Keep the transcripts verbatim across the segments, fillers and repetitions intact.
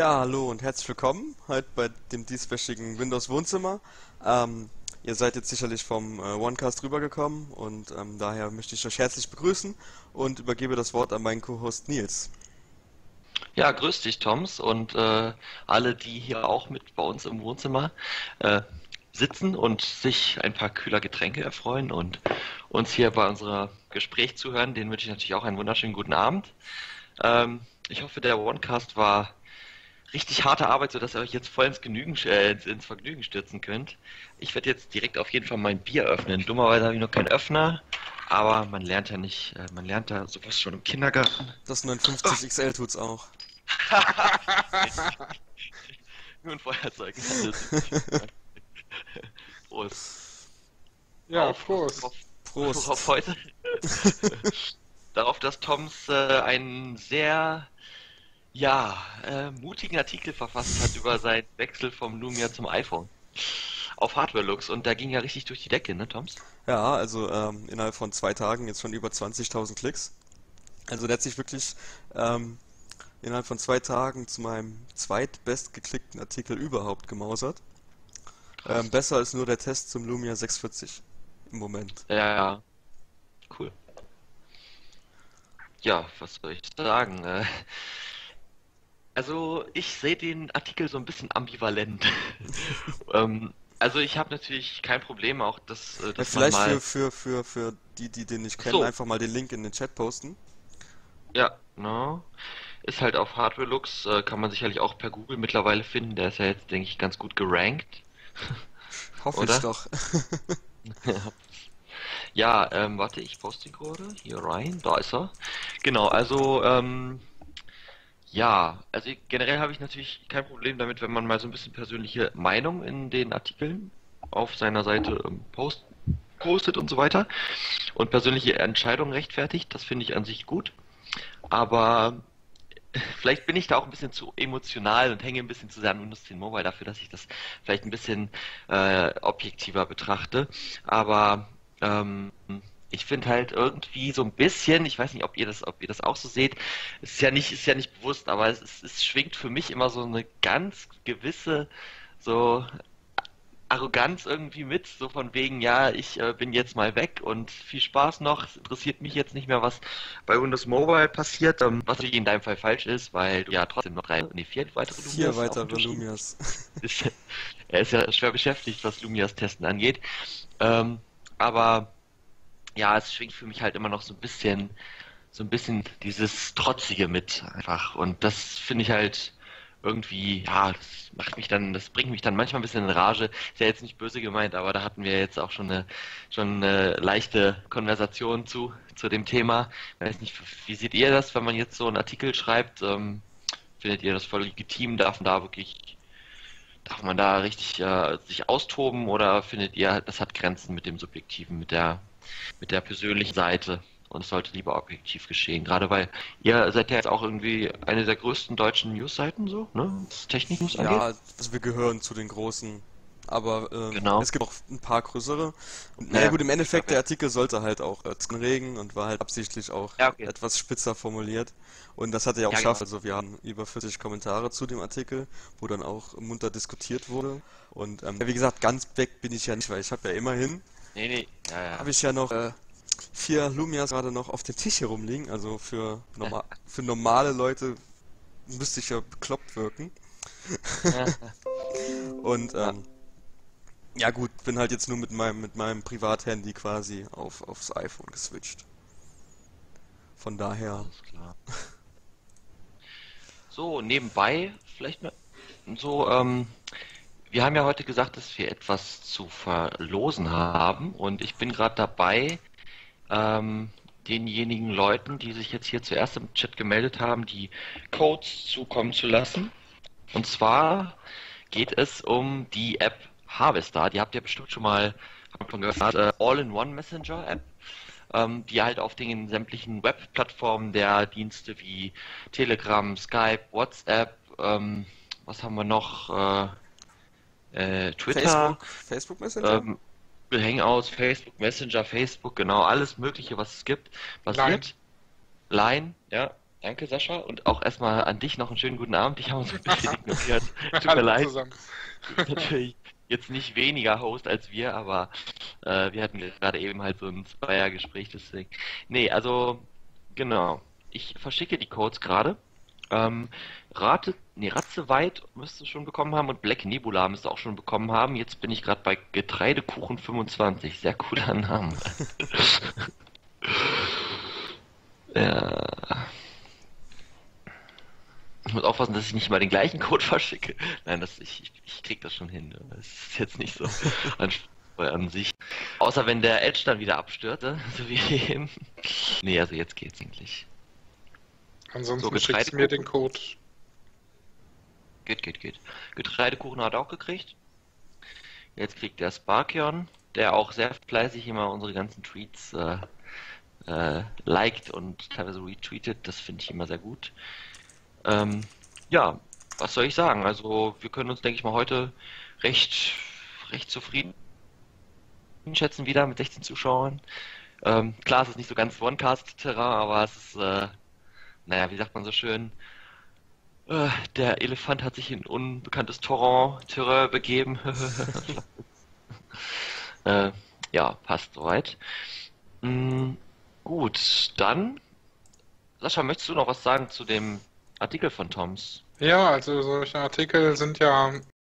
Ja, hallo und herzlich willkommen heute bei dem dieswöchigen Windows Wohnzimmer. Ähm, ihr seid jetzt sicherlich vom äh, OneCast rübergekommen und ähm, daher möchte ich euch herzlich begrüßen und übergebe das Wort an meinen Co-Host Nils. Ja, grüß dich, Toms, und äh, alle, die hier auch mit bei uns im Wohnzimmer äh, sitzen und sich ein paar kühler Getränke erfreuen und uns hier bei unserem Gespräch zuhören, denen wünsche ich natürlich auch einen wunderschönen guten Abend. Ähm, Ich hoffe, der OneCast war richtig harte Arbeit, sodass ihr euch jetzt voll ins Genügen, äh, ins, ins Vergnügen stürzen könnt. Ich werde jetzt direkt auf jeden Fall mein Bier öffnen. Dummerweise habe ich noch keinen Öffner, aber man lernt ja nicht, äh, man lernt da sowas schon im Kindergarten. Das neunundfünfzig X L tut's auch. Nur ein Feuerzeug. Alles ist Prost. Ja, Auf, Prost. auf, auf Prost. heute. Darauf, dass Toms äh, einen sehr, ja, äh, mutigen Artikel verfasst hat über seinen Wechsel vom Lumia zum iPhone. Auf Hardware-Looks. Und der ging ja richtig durch die Decke, ne, Toms? Ja, also ähm, innerhalb von zwei Tagen jetzt schon über zwanzigtausend Klicks. Also der hat sich wirklich ähm, innerhalb von zwei Tagen zu meinem zweitbestgeklickten Artikel überhaupt gemausert. Ähm, Krass. besser als nur der Test zum Lumia sechshundertvierzig im Moment. Ja, ja, cool. Ja, was soll ich sagen? Äh, Also ich sehe den Artikel so ein bisschen ambivalent. Ähm, also ich habe natürlich kein Problem auch, dass, äh, Ja, dass man vielleicht für, mal. für, für, für die, die den nicht Ach kennen, so, einfach mal den Link in den Chat posten. ja, ne? Ist halt auf Hardware Looks, äh, kann man sicherlich auch per Google mittlerweile finden. Der ist ja jetzt, denke ich, ganz gut gerankt, Hoffe ich oder? doch. Ja, ähm, warte, ich poste ihn gerade hier rein. Da ist er. Genau, also ähm, ja, also ich, generell habe ich natürlich kein Problem damit, wenn man mal so ein bisschen persönliche Meinung in den Artikeln auf seiner Seite ähm, post, postet und so weiter und persönliche Entscheidungen rechtfertigt. Das finde ich an sich gut. Aber vielleicht bin ich da auch ein bisschen zu emotional und hänge ein bisschen zu sehr an Windows zehn Mobile dafür, dass ich das vielleicht ein bisschen äh, objektiver betrachte. Aber ähm, ich finde halt irgendwie so ein bisschen, ich weiß nicht, ob ihr das, ob ihr das auch so seht, es ist ja nicht, ist ja nicht bewusst, aber es, es, es schwingt für mich immer so eine ganz gewisse so Arroganz irgendwie mit, so von wegen, ja, ich äh, bin jetzt mal weg und viel Spaß noch. Es interessiert mich jetzt nicht mehr, was bei Windows Mobile passiert, ähm, was natürlich in deinem Fall falsch ist, weil du ja trotzdem noch drei, nee, vier weitere Vier Lumias auf dem weitere Tisch liegen. Lumias. Ist, er ist ja schwer beschäftigt, was Lumias Testen angeht. Ähm, aber ja, es schwingt für mich halt immer noch so ein bisschen, so ein bisschen dieses Trotzige mit einfach. Und das finde ich halt irgendwie, ja, das macht mich dann, das bringt mich dann manchmal ein bisschen in Rage. Ist ja jetzt nicht böse gemeint, aber da hatten wir jetzt auch schon eine, schon eine leichte Konversation zu, zu dem Thema. Ich weiß nicht, wie seht ihr das, wenn man jetzt so einen Artikel schreibt? Ähm, findet ihr das voll legitim? Darf man da wirklich, darf man da richtig äh, sich austoben oder findet ihr, das hat Grenzen mit dem Subjektiven, mit der, mit der persönlichen Seite? Und es sollte lieber objektiv geschehen. Gerade weil ihr seid ja jetzt auch irgendwie eine der größten deutschen Newsseiten so, ne? Was Technik-News Ja, angeht. also wir gehören zu den großen. Aber ähm, Genau. es gibt auch ein paar größere. Und naja Naja, gut, im gut, ich Endeffekt, glaube der ja. Artikel sollte halt auch äh, regen und war halt absichtlich auch Ja, okay. etwas spitzer formuliert. Und das hat er ja auch Ja, geschafft. genau. Also wir haben über vierzig Kommentare zu dem Artikel, wo dann auch munter diskutiert wurde. Und ähm, wie gesagt, ganz weg bin ich ja nicht, weil ich habe ja immerhin, Nee, nee. Ja, habe ja. ich ja noch äh, vier Lumias gerade noch auf dem Tisch hier rumliegen. Also für, norma für normale Leute müsste ich ja bekloppt wirken. Und Ja, ähm, ja gut, bin halt jetzt nur mit meinem mit meinem Privathandy quasi auf aufs iPhone geswitcht. Von daher, alles klar. So, nebenbei vielleicht mal so, ähm, wir haben ja heute gesagt, dass wir etwas zu verlosen haben und ich bin gerade dabei, ähm, denjenigen Leuten, die sich jetzt hier zuerst im Chat gemeldet haben, die Codes zukommen zu lassen. Und zwar geht es um die App Harvester. Die habt ihr bestimmt schon mal von gehört. Äh, All-in-One Messenger App, ähm, die halt auf den sämtlichen Webplattformen der Dienste wie Telegram, Skype, WhatsApp, ähm, was haben wir noch? Äh, äh, Twitter, Facebook, Facebook Messenger? ähm, Hangouts, Facebook Messenger, Facebook, genau, alles Mögliche, was es gibt, Nein. basiert. Line, ja. Danke, Sascha. Und auch erstmal an dich noch einen schönen guten Abend. Ich habe uns ein bisschen ignoriert. Tut mir Hallo leid. zusammen. Du bist natürlich jetzt nicht weniger Host als wir, aber äh, wir hatten gerade eben halt so ein Zweier-Gespräch, deswegen. Nee, also, genau. Ich verschicke die Codes gerade. Ähm, Rate, nee, Ratzeweit müsste du schon bekommen haben und Black Nebula müsste auch schon bekommen haben. Jetzt bin ich gerade bei Getreidekuchen fünfundzwanzig. Sehr cooler Name. Ja. Ich muss aufpassen, dass ich nicht mal den gleichen Code verschicke. Nein, das, ich, ich, ich krieg das schon hin. Das ist jetzt nicht so anspruchsvoll an sich. Außer wenn der Edge dann wieder abstürzt, ne? So wie eben. Nee, also jetzt geht's eigentlich. Ansonsten So, schickst du mir den Code. Geht, geht, geht. Getreidekuchen hat er auch gekriegt. Jetzt kriegt der Sparkion, der auch sehr fleißig immer unsere ganzen Tweets äh, äh, liked und teilweise retweetet. Das finde ich immer sehr gut. Ähm, ja, was soll ich sagen? Also wir können uns, denke ich mal, heute recht, recht zufrieden schätzen wieder mit sechzehn Zuschauern. Ähm, klar, es ist nicht so ganz Onecast-Terrain, aber es ist, äh, naja, wie sagt man so schön, äh, der Elefant hat sich in unbekanntes Terrain, Terrain begeben. äh, ja, passt soweit. Mm, gut, dann, Sascha, möchtest du noch was sagen zu dem Artikel von Toms? Ja, also solche Artikel sind ja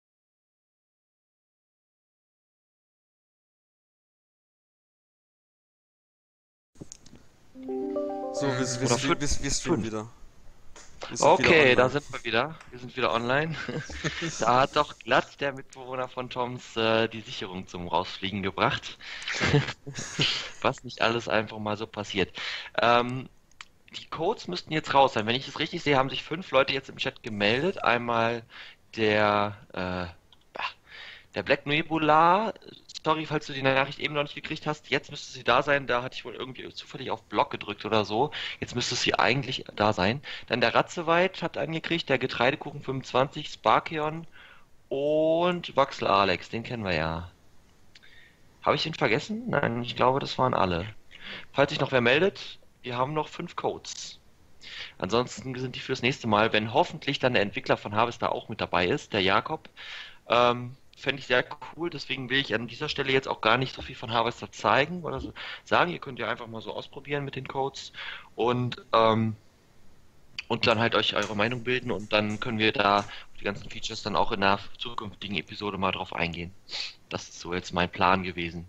So, wir, wir, Oder wir, fünf- wir, wir streamen fünf. wieder. Wir sind wieder Okay, online. da sind wir wieder. Wir sind wieder online. Da hat doch glatt der Mitbewohner von Toms äh, die Sicherung zum Rausfliegen gebracht. Was nicht alles einfach mal so passiert. Ähm, die Codes müssten jetzt raus sein. Wenn ich es richtig sehe, haben sich fünf Leute jetzt im Chat gemeldet. Einmal der, äh, der Black Nebula. Sorry, falls du die Nachricht eben noch nicht gekriegt hast. Jetzt müsste sie da sein. Da hatte ich wohl irgendwie zufällig auf Block gedrückt oder so. Jetzt müsste sie eigentlich da sein. Dann der Ratzeweit hat angekriegt. Der Getreidekuchen fünfundzwanzig, Sparkion und Waxel Alex. Den kennen wir ja. Habe ich den vergessen? Nein, ich glaube, das waren alle. Falls sich noch wer meldet, wir haben noch fünf Codes. Ansonsten sind die fürs nächste Mal, wenn hoffentlich dann der Entwickler von Harvester auch mit dabei ist, der Jakob. Ähm, Fände ich sehr cool, deswegen will ich an dieser Stelle jetzt auch gar nicht so viel von Harvester zeigen oder so sagen. Ihr könnt ja einfach mal so ausprobieren mit den Codes und, ähm, und dann halt euch eure Meinung bilden und dann können wir da auf die ganzen Features dann auch in der zukünftigen Episode mal drauf eingehen. Das ist so jetzt mein Plan gewesen.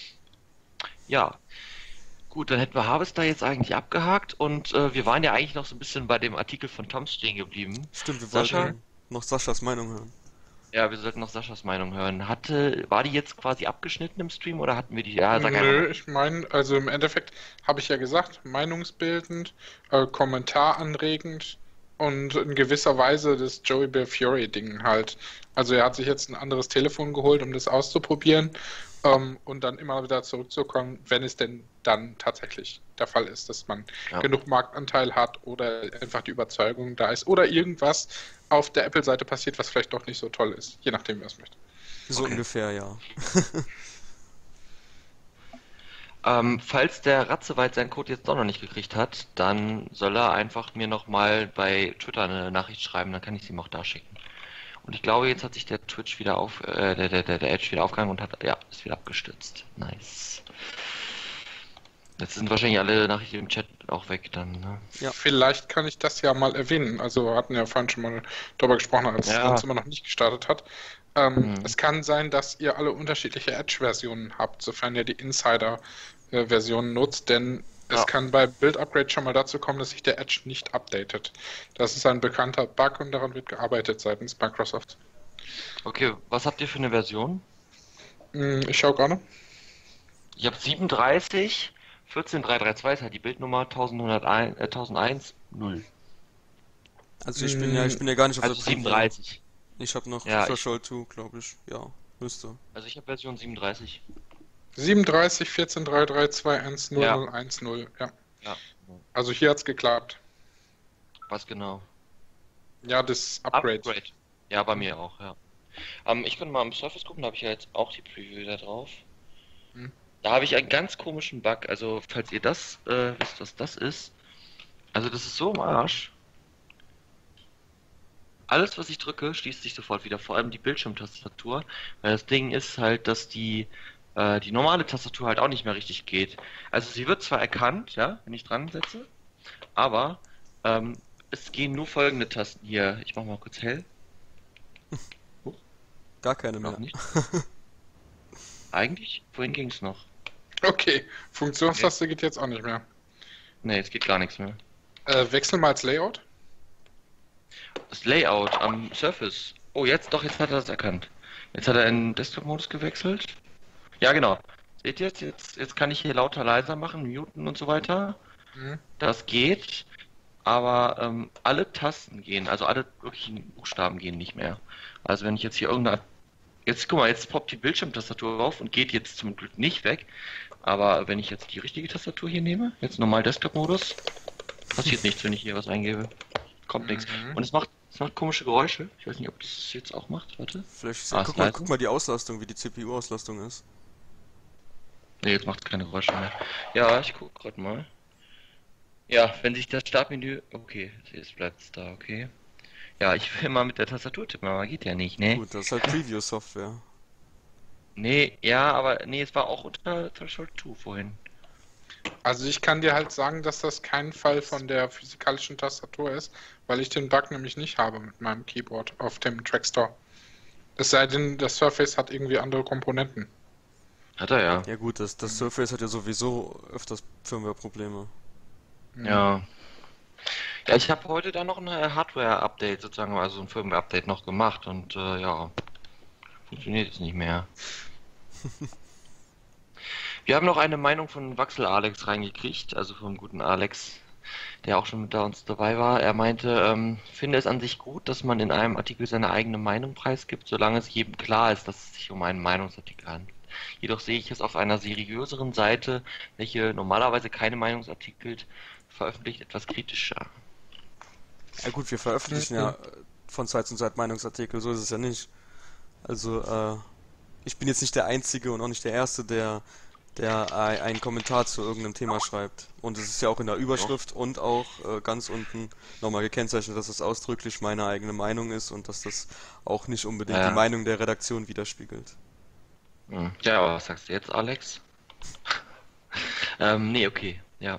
Ja. Gut, dann hätten wir Harvester jetzt eigentlich abgehakt und äh, wir waren ja eigentlich noch so ein bisschen bei dem Artikel von Toms stehen geblieben. Stimmt, wir Sascha? wollten noch Saschas Meinung hören. Ja, wir sollten noch Saschas Meinung hören. Hatte, war die jetzt quasi abgeschnitten im Stream oder hatten wir die? Ja, sag Nö, einfach. ich meine, also im Endeffekt habe ich ja gesagt, meinungsbildend, äh, kommentaranregend und in gewisser Weise das Joey Bear Fury Ding halt. Also er hat sich jetzt ein anderes Telefon geholt, um das auszuprobieren, ähm, und dann immer wieder zurückzukommen, wenn es denn dann tatsächlich der Fall ist, dass man Ja. genug Marktanteil hat oder einfach die Überzeugung da ist oder irgendwas auf der Apple-Seite passiert, was vielleicht doch nicht so toll ist, je nachdem, wer es möchte. So Okay. ungefähr, ja. Ähm, falls der Ratzeweit seinen Code jetzt doch noch nicht gekriegt hat, dann soll er einfach mir nochmal bei Twitter eine Nachricht schreiben, dann kann ich sie ihm auch da schicken. Und ich glaube, jetzt hat sich der Twitch wieder auf, äh, der, der, der, der Edge wieder aufgehangen und hat, ja, ist wieder abgestürzt. Nice. Jetzt sind wahrscheinlich alle Nachrichten im Chat auch weg dann, ne? Ja. Vielleicht kann ich das ja mal erwähnen. Also wir hatten ja vorhin schon mal darüber gesprochen, als Ja. es immer noch nicht gestartet hat. Ähm, Mhm. Es kann sein, dass ihr alle unterschiedliche Edge-Versionen habt, sofern ihr die Insider-Version nutzt, denn es Ja. kann bei Build-Upgrade schon mal dazu kommen, dass sich der Edge nicht updatet. Das ist ein bekannter Bug und daran wird gearbeitet seitens Microsoft. Okay, was habt ihr für eine Version? Hm, Ich schaue gerade. Ich habe siebenunddreißig, vierzehn drei drei zwei ist halt die Bildnummer, elfhunderteins, äh, tausendeins, null. Also ich bin ja, ich bin ja gar nicht auf Also der Premiere. siebenunddreißig. Ich habe noch Ja, ich- Threshold zwei, glaube ich. Ja, müsste. Also ich habe Version siebenunddreißig. siebenunddreißig vierzehn drei drei zwei eins null Ja. null eins null. Ja. Ja. Also hier hat es geklappt. Was genau? Ja, das Upgrade. Upgrade. Ja, bei mir auch, ja. Ähm, ich könnte mal am Surface gucken, da habe ich ja jetzt auch die Preview da drauf. Hm. Da habe ich einen ganz komischen Bug, also falls ihr das äh, wisst, was das ist, Also das ist so im Arsch. Alles, was ich drücke, schließt sich sofort wieder, vor allem die Bildschirmtastatur, weil das Ding ist halt, dass die, äh, die normale Tastatur halt auch nicht mehr richtig geht. Also sie wird zwar erkannt, ja, wenn ich dran setze, aber ähm, es gehen nur folgende Tasten hier. Ich mach mal kurz hell. Huch, Gar keine noch mehr. nicht. Eigentlich, vorhin ging's noch. Okay, Funktionstaste geht jetzt auch nicht mehr. Ne, jetzt geht gar nichts mehr. Äh, wechsel mal als Layout. Das Layout am Surface. Oh, jetzt doch, jetzt hat er das erkannt. Jetzt hat er in Desktop-Modus gewechselt. Ja, genau. Seht ihr jetzt, jetzt, jetzt kann ich hier lauter, leiser machen, muten und so weiter. Mhm. Das geht, aber ähm, alle Tasten gehen, also alle wirklichen Buchstaben gehen nicht mehr. Also wenn ich jetzt hier irgendeine... Jetzt, guck mal, jetzt poppt die Bildschirmtastatur auf und geht jetzt zum Glück nicht weg. Aber wenn ich jetzt die richtige Tastatur hier nehme, jetzt normal Desktop-Modus, passiert nichts, wenn ich hier was eingebe. Kommt nichts. Mhm. Und es macht, es macht komische Geräusche. Ich weiß nicht, ob das jetzt auch macht. Warte. Vielleicht, Ah, guck ist mal, leise. guck mal die Auslastung, wie die C P U-Auslastung ist. Ne, jetzt macht es keine Geräusche mehr. Ja, ich guck gerade mal. Ja, wenn sich das Startmenü... Okay, jetzt bleibt es da, okay. Ja, ich will mal mit der Tastatur tippen, aber geht ja nicht, ne? Gut, das ist halt Preview-Software. Nee, ja, aber nee, es war auch unter Threshold zwei vorhin. Also ich kann dir halt sagen, dass das kein Fall von der physikalischen Tastatur ist, weil ich den Bug nämlich nicht habe mit meinem Keyboard auf dem Trackstore. Es sei denn, das Surface hat irgendwie andere Komponenten. Hat er ja. Ja gut, das, das Surface hat ja sowieso öfters Firmware-Probleme. Mhm. Ja. Ja, ich habe heute dann noch ein äh, Hardware-Update sozusagen, also ein Firmware-Update noch gemacht und äh, ja, funktioniert jetzt nicht mehr. Wir haben noch eine Meinung von Waxel Alex reingekriegt, also vom guten Alex, der auch schon mit da uns dabei war. Er meinte, ähm, finde es an sich gut, dass man in einem Artikel seine eigene Meinung preisgibt, solange es jedem klar ist, dass es sich um einen Meinungsartikel handelt. Jedoch sehe ich es auf einer seriöseren Seite, welche normalerweise keine Meinungsartikel veröffentlicht, etwas kritischer. Ja gut, wir veröffentlichen ja äh, von Zeit zu Zeit Meinungsartikel, so ist es ja nicht. Also, äh, ich bin jetzt nicht der Einzige und auch nicht der Erste, der, der ein- einen Kommentar zu irgendeinem Thema schreibt. Und es ist ja auch in der Überschrift und auch äh, ganz unten nochmal gekennzeichnet, dass es ausdrücklich meine eigene Meinung ist und dass das auch nicht unbedingt Ja. die Meinung der Redaktion widerspiegelt. Hm. Ja, aber was sagst du jetzt, Alex? ähm, nee, okay, ja.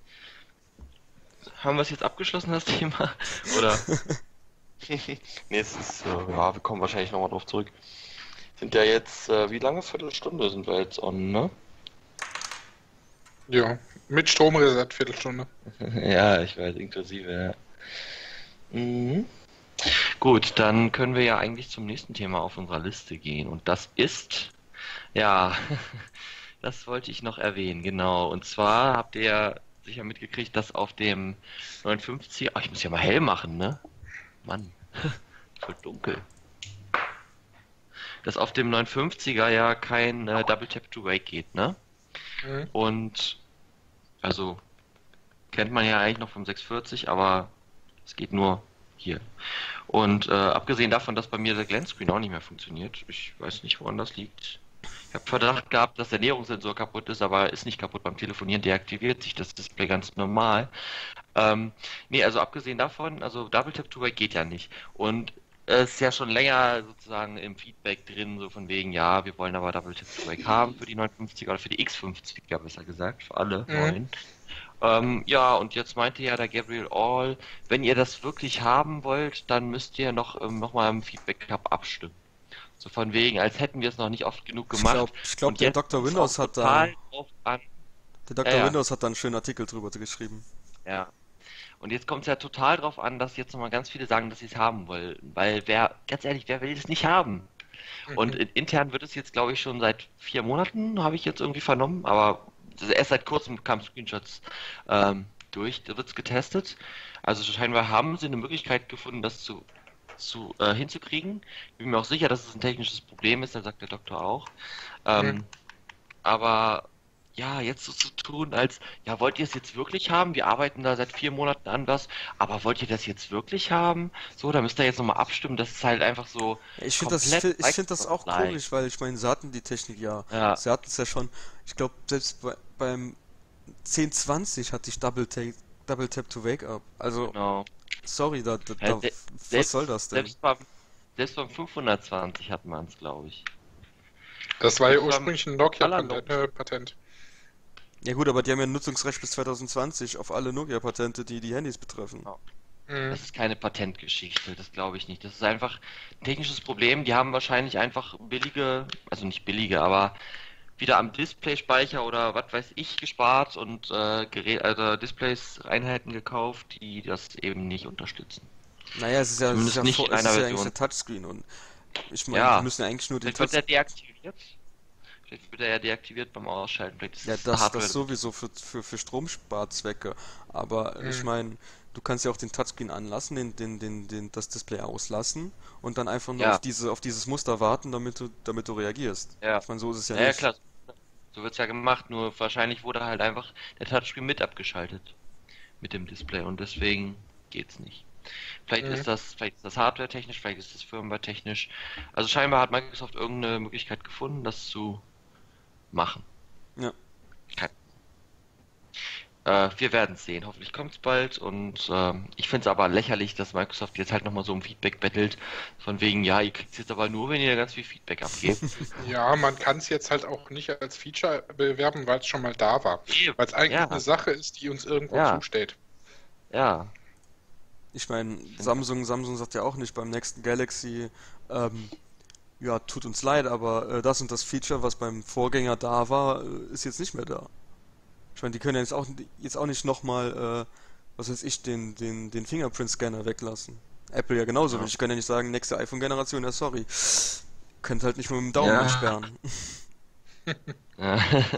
Haben wir es jetzt abgeschlossen, das Thema? Oder? Nee, es ist, äh, ja, wir kommen wahrscheinlich nochmal drauf zurück. Sind ja jetzt, äh, wie lange? Viertelstunde sind wir jetzt on, ne? Ja, mit Stromreset, Viertelstunde. Ja, ich weiß, inklusive, ja. Mhm. Gut, dann können wir ja eigentlich zum nächsten Thema auf unserer Liste gehen. Und das ist, ja, das wollte ich noch erwähnen, genau. Und zwar habt ihr ja sicher mitgekriegt, dass auf dem neunundfünfziger, ach, ich muss ja mal hell machen, ne? Mann, voll dunkel. Dass auf dem neunundfünfziger ja kein äh, Double Tap to Wake geht, ne? Mhm. Und, also, kennt man ja eigentlich noch vom sechshundertvierzig, aber es geht nur hier. Und äh, abgesehen davon, dass bei mir der Glance-Screen auch nicht mehr funktioniert, ich weiß nicht, woran das liegt. Ich habe Verdacht gehabt, dass der Näherungssensor kaputt ist, aber ist nicht kaputt. Beim Telefonieren deaktiviert sich das Display ganz normal. Ähm, nee, also abgesehen davon, also Double Tap to Wake geht ja nicht. Und es ist ja schon länger sozusagen im Feedback drin, so von wegen, ja, wir wollen aber Double Tap to Wake haben für die neunundfünfziger oder für die X fünfziger, besser gesagt, für alle Mhm. neuen. Ähm, ja, und jetzt meinte ja der Gabriel All, wenn ihr das wirklich haben wollt, dann müsst ihr noch, ähm, noch mal im Feedback Hub abstimmen. So von wegen, als hätten wir es noch nicht oft genug Ich gemacht. glaube, ich glaub, Und der jetzt Doktor kommt's Windows auch hat da, total drauf an. der Doktor Ja, ja. Windows hat da einen schönen Artikel drüber geschrieben. Ja. Und jetzt kommt es ja total drauf an, dass jetzt nochmal ganz viele sagen, dass sie es haben wollen. Weil wer, ganz ehrlich, wer will es nicht haben? Und in, intern wird es jetzt, glaube ich, schon seit vier Monaten, habe ich jetzt irgendwie vernommen, aber erst seit kurzem kamen Screenshots ähm, durch, da wird es getestet. Also scheinbar haben sie eine Möglichkeit gefunden, das zu, zu äh, hinzukriegen. Ich bin mir auch sicher, dass es ein technisches Problem ist, da sagt der Doktor auch. Ähm, Mhm. Aber ja, jetzt so zu tun, als, ja, wollt ihr es jetzt wirklich haben? Wir arbeiten da seit vier Monaten an was, aber wollt ihr das jetzt wirklich haben? So, da müsst ihr jetzt nochmal abstimmen, das ist halt einfach so Ja, Ich finde das, ich komplett find, ich find das auch Microsoft-like. komisch, weil ich meine, sie hatten die Technik ja. Ja. Sie hatten es ja schon. Ich glaube, selbst bei, beim zehn zwanzig hatte ich Double Tap, Double Tap to Wake Up. Also, Genau. sorry, da, da, Ja, da, se- was selbst, soll das denn? selbst beim, selbst beim fünfhundertzwanzig hat man es, glaube ich. Das war ja Das war ursprünglich ein Nokia-Patent. analog. Äh, Patent. Ja gut, aber die haben ja ein Nutzungsrecht bis zwanzig zwanzig auf alle Nokia-Patente, die die Handys betreffen. Ja. Mhm. Das ist keine Patentgeschichte, das glaube ich nicht. Das ist einfach ein technisches Problem. Die haben wahrscheinlich einfach billige, also nicht billige, aber wieder am Displayspeicher oder was weiß ich gespart und äh, Gerät, also Displays, Einheiten gekauft, die das eben nicht unterstützen. Naja, es ist ja, es ist Zumindest ja, nicht vor, in es ist einer ja eigentlich Version. der Touchscreen und ich meine, Ja, die müssen ja eigentlich nur den vielleicht wird Touch... er deaktiviert. Vielleicht wird er ja deaktiviert beim Ausschalten. Vielleicht ist Ja, es das, Hardware. das sowieso für, für, für Stromsparzwecke. Aber Mhm. ich meine, du kannst ja auch den Touchscreen anlassen, den, den, den, den, das Display auslassen und dann einfach nur Ja, auf diese, auf dieses Muster warten, damit du, damit du reagierst. ja. Ich meine, so ist es ja Ja, ja, nicht. klar. So wird's ja gemacht, nur wahrscheinlich wurde halt einfach der Touchscreen mit abgeschaltet mit dem Display und deswegen geht's nicht. Vielleicht Mhm. ist das, vielleicht ist das hardware-technisch, vielleicht ist das firmware-technisch. Also scheinbar hat Microsoft irgendeine Möglichkeit gefunden, das zu machen. Ja. Kein, äh, wir werden es sehen. Hoffentlich kommt's bald und ähm, ich finde es aber lächerlich, dass Microsoft jetzt halt nochmal so um Feedback bettelt. Von wegen, ja, ihr kriegt jetzt aber nur, wenn ihr ganz viel Feedback abgebt. Ja, man kann es jetzt halt auch nicht als Feature bewerben, weil es schon mal da war. Eben. Weil es eigentlich Ja, eine Sache ist, die uns irgendwo ja, zusteht. ja. Ich meine, Samsung, Samsung sagt ja auch nicht beim nächsten Galaxy, ähm, ja, tut uns leid, aber äh, das und das Feature, was beim Vorgänger da war, äh, ist jetzt nicht mehr da. Ich meine, die können ja jetzt auch, jetzt auch nicht nochmal, äh, was weiß ich, den, den, den Fingerprint-Scanner weglassen. Apple ja genauso. Ja. Ich kann ja nicht sagen, nächste iPhone-Generation, ja sorry. Könnt halt nicht mehr mit dem Daumen Ja. entsperren. Ja.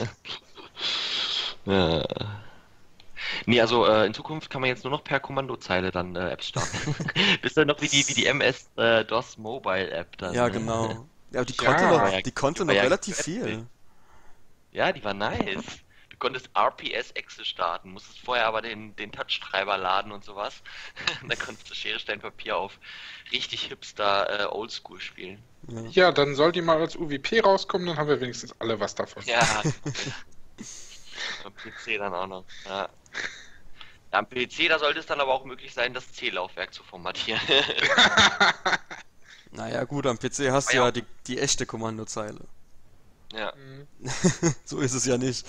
Ja. Nee, also äh, in Zukunft kann man jetzt nur noch per Kommandozeile dann äh, Apps starten. Bist dann noch wie die wie die M S-DOS Mobile App dann. Ja, Ne? genau. Ja, aber die Ja. konnte Die war noch, ja, die konnte die war noch ja relativ göttlich. viel. Ja, die war nice. Du konntest R P S-Exe starten, musstest vorher aber den, den Touch-Treiber laden und sowas. Dann konntest du Schere, Stein, Papier auf richtig hipster äh, Oldschool spielen. Ja. Ja, dann soll die mal als U W P rauskommen, dann haben wir wenigstens alle was davon. Ja. Am P C dann auch noch. Ja. Am P C, da sollte es dann aber auch möglich sein, das C-Laufwerk zu formatieren. Naja, gut, am P C hast du Ah, ja. ja die, die echte Kommandozeile. Ja. Mhm. So ist es ja nicht.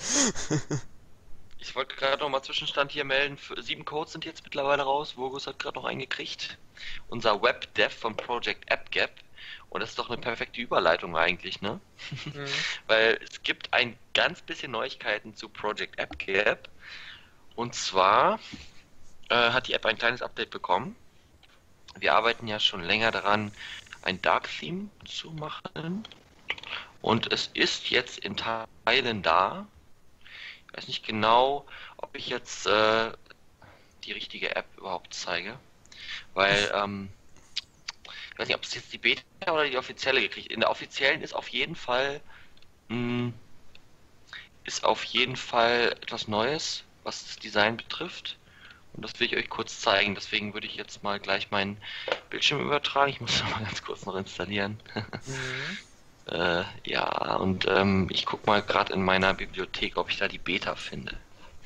Ich wollte gerade noch mal Zwischenstand hier melden. Für, sieben Codes sind jetzt mittlerweile raus. Vogus hat gerade noch einen gekriegt. Unser Web-Dev von Project AppGap. Und das ist doch eine perfekte Überleitung eigentlich, ne? Mhm. Weil es gibt ein ganz bisschen Neuigkeiten zu Project AppGap. Und zwar äh, hat die App ein kleines Update bekommen. Wir arbeiten ja schon länger daran, ein Dark Theme zu machen. Und es ist jetzt in Teilen da. Ich weiß nicht genau, ob ich jetzt äh, die richtige App überhaupt zeige. Weil, ähm, ich weiß nicht, ob es jetzt die Beta oder die offizielle gekriegt. In der offiziellen ist auf jeden Fall mh, ist auf jeden Fall etwas Neues, was das Design betrifft. Und das will ich euch kurz zeigen. Deswegen würde ich jetzt mal gleich meinen Bildschirm übertragen. Ich muss das mal ganz kurz noch installieren. Mhm. Äh, ja, und ähm, ich guck mal gerade in meiner Bibliothek, ob ich da die Beta finde.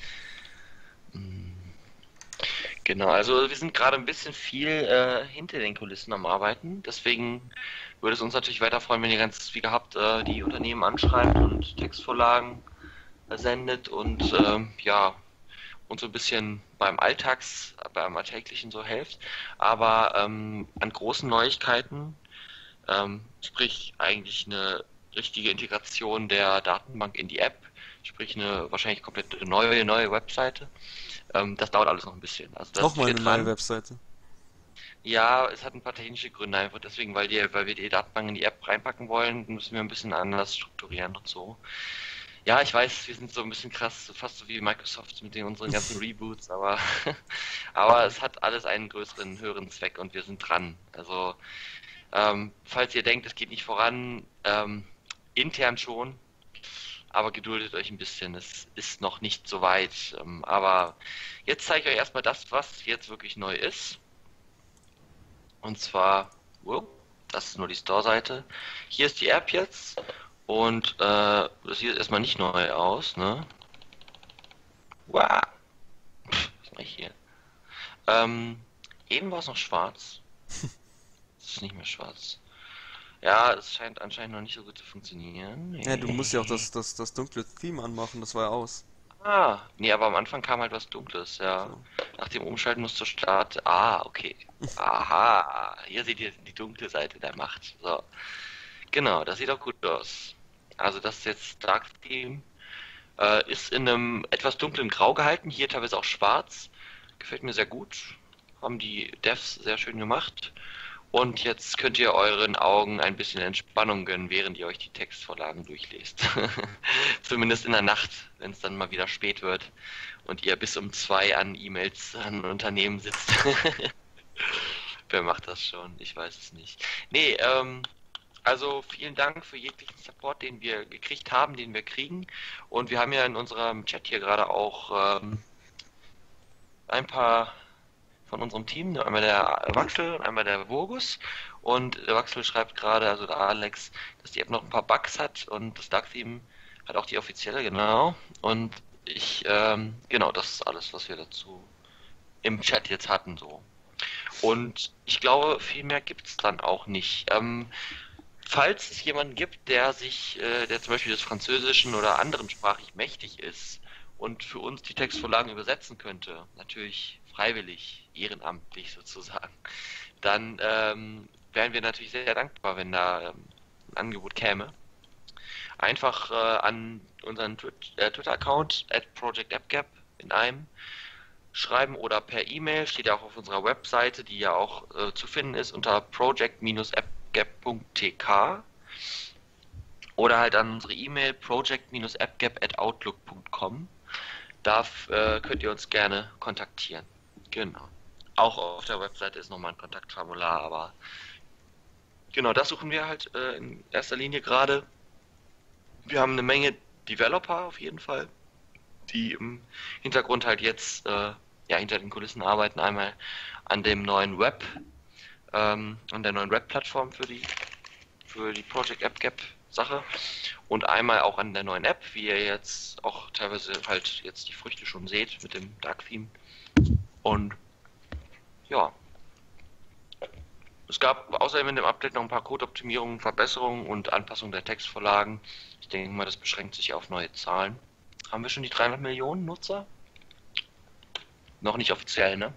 Hm. Genau, also wir sind gerade ein bisschen viel äh, hinter den Kulissen am Arbeiten. Deswegen würde es uns natürlich weiter freuen, wenn ihr ganz wie gehabt äh, die Unternehmen anschreibt und Textvorlagen äh, sendet und ähm, ja, uns so ein bisschen beim Alltags, beim Alltäglichen so helft. Aber ähm, an großen Neuigkeiten, ähm, sprich eigentlich eine richtige Integration der Datenbank in die App, sprich eine wahrscheinlich komplett neue, neue Webseite. Ähm, das dauert alles noch ein bisschen. Also da sind Nochmal wir eine dran. neue Webseite. Ja, es hat ein paar technische Gründe einfach deswegen, weil, die, weil wir die Datenbank in die App reinpacken wollen, müssen wir ein bisschen anders strukturieren und so. Ja, ich weiß, wir sind so ein bisschen krass, fast so wie Microsoft mit den unseren ganzen Reboots, aber, aber es hat alles einen größeren, höheren Zweck und wir sind dran. Also, ähm, falls ihr denkt, es geht nicht voran, ähm, intern schon, aber geduldet euch ein bisschen, es ist noch nicht so weit. Ähm, aber jetzt zeige ich euch erstmal das, was jetzt wirklich neu ist. Und zwar, wow, das ist nur die Store-Seite. Hier ist die App jetzt. Und äh, das sieht erstmal nicht neu aus, ne? Wow. Pff, was mache ich hier? Ähm, eben war es noch schwarz. Es ist nicht mehr schwarz. Ja, es scheint anscheinend noch nicht so gut zu funktionieren. Ja, du musst ja auch das, das, das dunkle Theme anmachen, das war ja aus. Ah, nee, aber am Anfang kam halt was Dunkles, ja. So. Nach dem Umschalten musst du starten. Ah, okay. Aha, hier seht ihr die dunkle Seite der Macht. So. Genau, das sieht auch gut aus. Also das ist jetzt Dark Theme. Äh, ist in einem etwas dunklen Grau gehalten, hier teilweise auch schwarz. Gefällt mir sehr gut. Haben die Devs sehr schön gemacht. Und jetzt könnt ihr euren Augen ein bisschen Entspannung gönnen, während ihr euch die Textvorlagen durchlest. Zumindest in der Nacht, wenn es dann mal wieder spät wird und ihr bis um zwei an E-Mails an Unternehmen sitzt. Wer macht das schon? Ich weiß es nicht. Nee, ähm, also vielen Dank für jeglichen Support, den wir gekriegt haben, den wir kriegen. Und wir haben ja in unserem Chat hier gerade auch ähm, ein paar von unserem Team, einmal der Waxel und einmal der Vogus. Und der Waxel schreibt gerade, also der Alex, dass die App noch ein paar Bugs hat und das Dark Theme hat auch die offizielle, genau. Und ich, ähm, genau, das ist alles, was wir dazu im Chat jetzt hatten, so. Und ich glaube, viel mehr gibt es dann auch nicht. Ähm, falls es jemanden gibt, der sich, äh, der zum Beispiel des Französischen oder anderen sprachig mächtig ist und für uns die Textvorlagen übersetzen könnte, natürlich freiwillig, ehrenamtlich sozusagen, dann ähm, wären wir natürlich sehr dankbar, wenn da ähm, ein Angebot käme. Einfach äh, an unseren Twi- äh, Twitter-Account at projectappgap in einem schreiben oder per E-Mail, steht ja auch auf unserer Webseite, die ja auch äh, zu finden ist unter project appgap punkt t k oder halt an unsere E-Mail project appgap at outlook punkt com. Da äh, könnt ihr uns gerne kontaktieren. Genau. Auch auf der Webseite ist nochmal ein Kontaktformular, aber genau, das suchen wir halt äh, in erster Linie gerade. Wir haben eine Menge Developer auf jeden Fall, die im Hintergrund halt jetzt äh, ja hinter den Kulissen arbeiten. Einmal an dem neuen Web, ähm, an der neuen Web-Plattform für die für die Project AppGap Sache und einmal auch an der neuen App, wie ihr jetzt auch teilweise halt jetzt die Früchte schon seht mit dem Dark Theme. Und ja, es gab außerdem in dem Update noch ein paar Code-Optimierungen, Verbesserungen und Anpassungen der Textvorlagen. Ich denke mal, das beschränkt sich auf neue Zahlen. Haben wir schon die dreihundert Millionen Nutzer? Noch nicht offiziell, ne?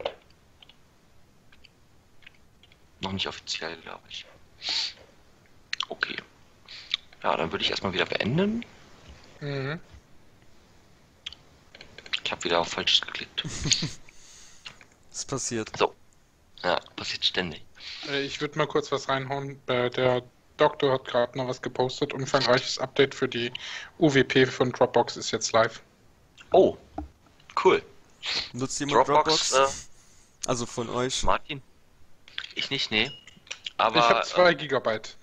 Noch nicht offiziell, glaube ich. Okay. Ja, dann würde ich erstmal wieder beenden. Mhm. Ich habe wieder auf Falsches geklickt. Das passiert. So. Ja, passiert ständig. Äh, Ich würde mal kurz was reinhauen. Äh, Der Doktor hat gerade noch was gepostet. Umfangreiches Update für die U W P von Dropbox ist jetzt live. Oh, cool. Nutzt jemand Dropbox, Dropbox? äh, Also von euch? Martin? Ich nicht, nee. Aber, Ich habe zwei äh, Gigabyte.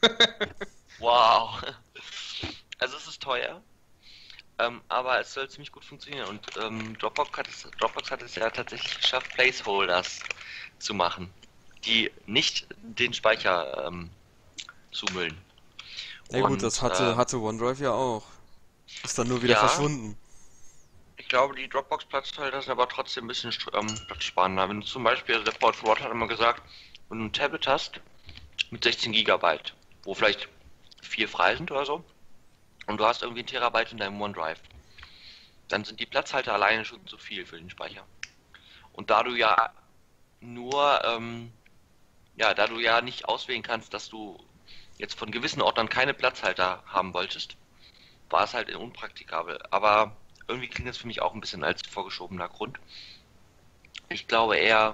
wow. Also es ist teuer, ähm, aber es soll ziemlich gut funktionieren. Und ähm, Dropbox, hat es, Dropbox hat es ja tatsächlich geschafft, Placeholders zu machen, die nicht den Speicher ähm, zumüllen. Ja gut, Und, das hatte, äh, hatte OneDrive ja auch. Ist dann nur wieder ja. verschwunden. Ich glaube, die Dropbox-Platzhalter sind aber trotzdem ein bisschen ähm, platzsparender. Wenn du zum Beispiel, also der Paul Ford hat immer gesagt, wenn du ein Tablet hast mit sechzehn Gigabyte, wo vielleicht vier frei sind oder so, und du hast irgendwie ein Terabyte in deinem OneDrive, dann sind die Platzhalter alleine schon zu viel für den Speicher. Und da du ja nur, ähm, ja, da du ja nicht auswählen kannst, dass du jetzt von gewissen Ordnern keine Platzhalter haben wolltest, war es halt unpraktikabel. Aber irgendwie klingt das für mich auch ein bisschen als vorgeschobener Grund. Ich glaube eher,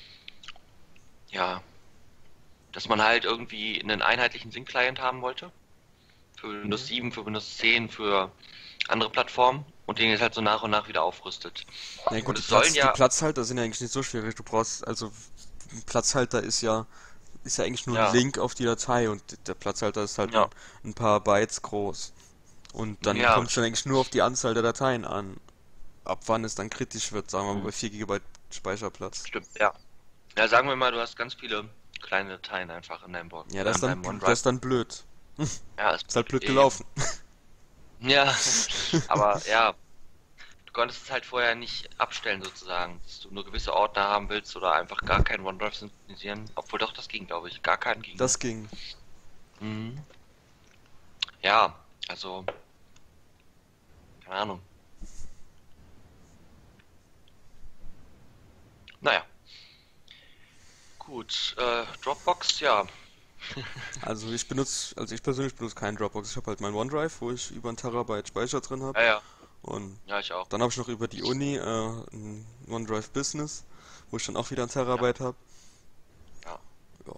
ja, dass man halt irgendwie einen einheitlichen Sync-Client haben wollte. Für Windows sieben, für Windows zehn, für andere Plattformen und den jetzt halt so nach und nach wieder aufrüstet. Ja gut, Und die, es Platz, sollen die ja, Platzhalter sind ja eigentlich nicht so schwierig. Du brauchst, also ein Platzhalter ist ja, ist ja eigentlich nur ein ja, Link auf die Datei und der Platzhalter ist halt ein, ja, ein paar Bytes groß. Und dann ja, kommt es dann eigentlich nur auf die Anzahl der Dateien an. Ab wann es dann kritisch wird, sagen wir mal hm, bei vier Gigabyte Speicherplatz. stimmt, ja. Ja, sagen wir mal, du hast ganz viele kleine Dateien einfach in deinem, Bo Ja, äh, das in ist dann, deinem bl- das OneDrive. ist dann blöd. Ja, ist Ist halt blöd. blöd Eben. gelaufen. Ja, aber ja, du konntest es halt vorher nicht abstellen sozusagen, dass du nur gewisse Ordner haben willst oder einfach gar keinen OneDrive synchronisieren. Obwohl doch, das ging, glaube ich. Gar keinen ging. Das ging. Mhm. Ja, also, keine Ahnung. Naja. Gut, äh, Dropbox, ja. Also ich benutze, also ich persönlich benutze keinen Dropbox. Ich habe halt mein OneDrive, wo ich über ein Terabyte Speicher drin habe. Ja, ja, Und ja, ich auch. dann habe ich noch über die Uni äh, ein OneDrive Business, wo ich dann auch wieder ein Terabyte habe. Ja, Ja.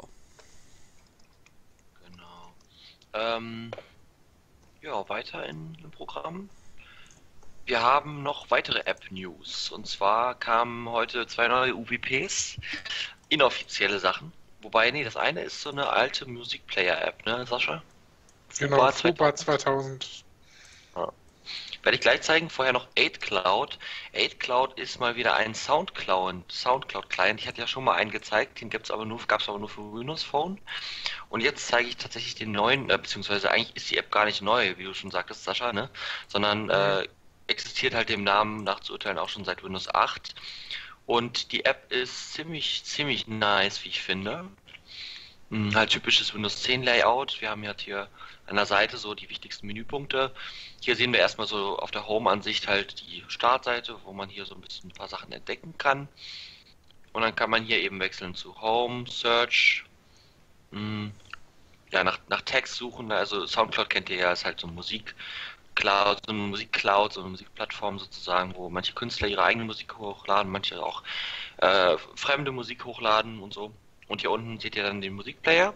genau. Ähm, ja, weiter in, im Programm. Wir haben noch weitere App-News. Und zwar kamen heute zwei neue U W Ps, inoffizielle Sachen. Wobei, nee, das eine ist so eine alte Musikplayer-App, ne, Sascha? Genau, Fubar Fubar zweitausend. Ja. Werde ich gleich zeigen. Vorher noch eight Cloud. eight Cloud ist mal wieder ein Soundcloud, Soundcloud-Client. Ich hatte ja schon mal einen gezeigt, den gibt's aber nur, gab's aber nur für Windows Phone. Und jetzt zeige ich tatsächlich den neuen, äh, beziehungsweise eigentlich ist die App gar nicht neu, wie du schon sagtest, Sascha, ne? Sondern äh, existiert halt dem Namen nach zu urteilen auch schon seit Windows acht. Und die App ist ziemlich, ziemlich nice, wie ich finde. Hm, halt typisches Windows zehn Layout. Wir haben jetzt hier an der Seite so die wichtigsten Menüpunkte. Hier sehen wir erstmal so auf der Home-Ansicht halt die Startseite, wo man hier so ein bisschen ein paar Sachen entdecken kann. Und dann kann man hier eben wechseln zu Home, Search, hm, ja, nach, nach Text suchen. Also Soundcloud kennt ihr ja, ist halt so Musik. Cloud, so eine Musikcloud, so eine Musikplattform sozusagen, wo manche Künstler ihre eigene Musik hochladen, manche auch äh, fremde Musik hochladen und so. Und hier unten seht ihr dann den Musikplayer.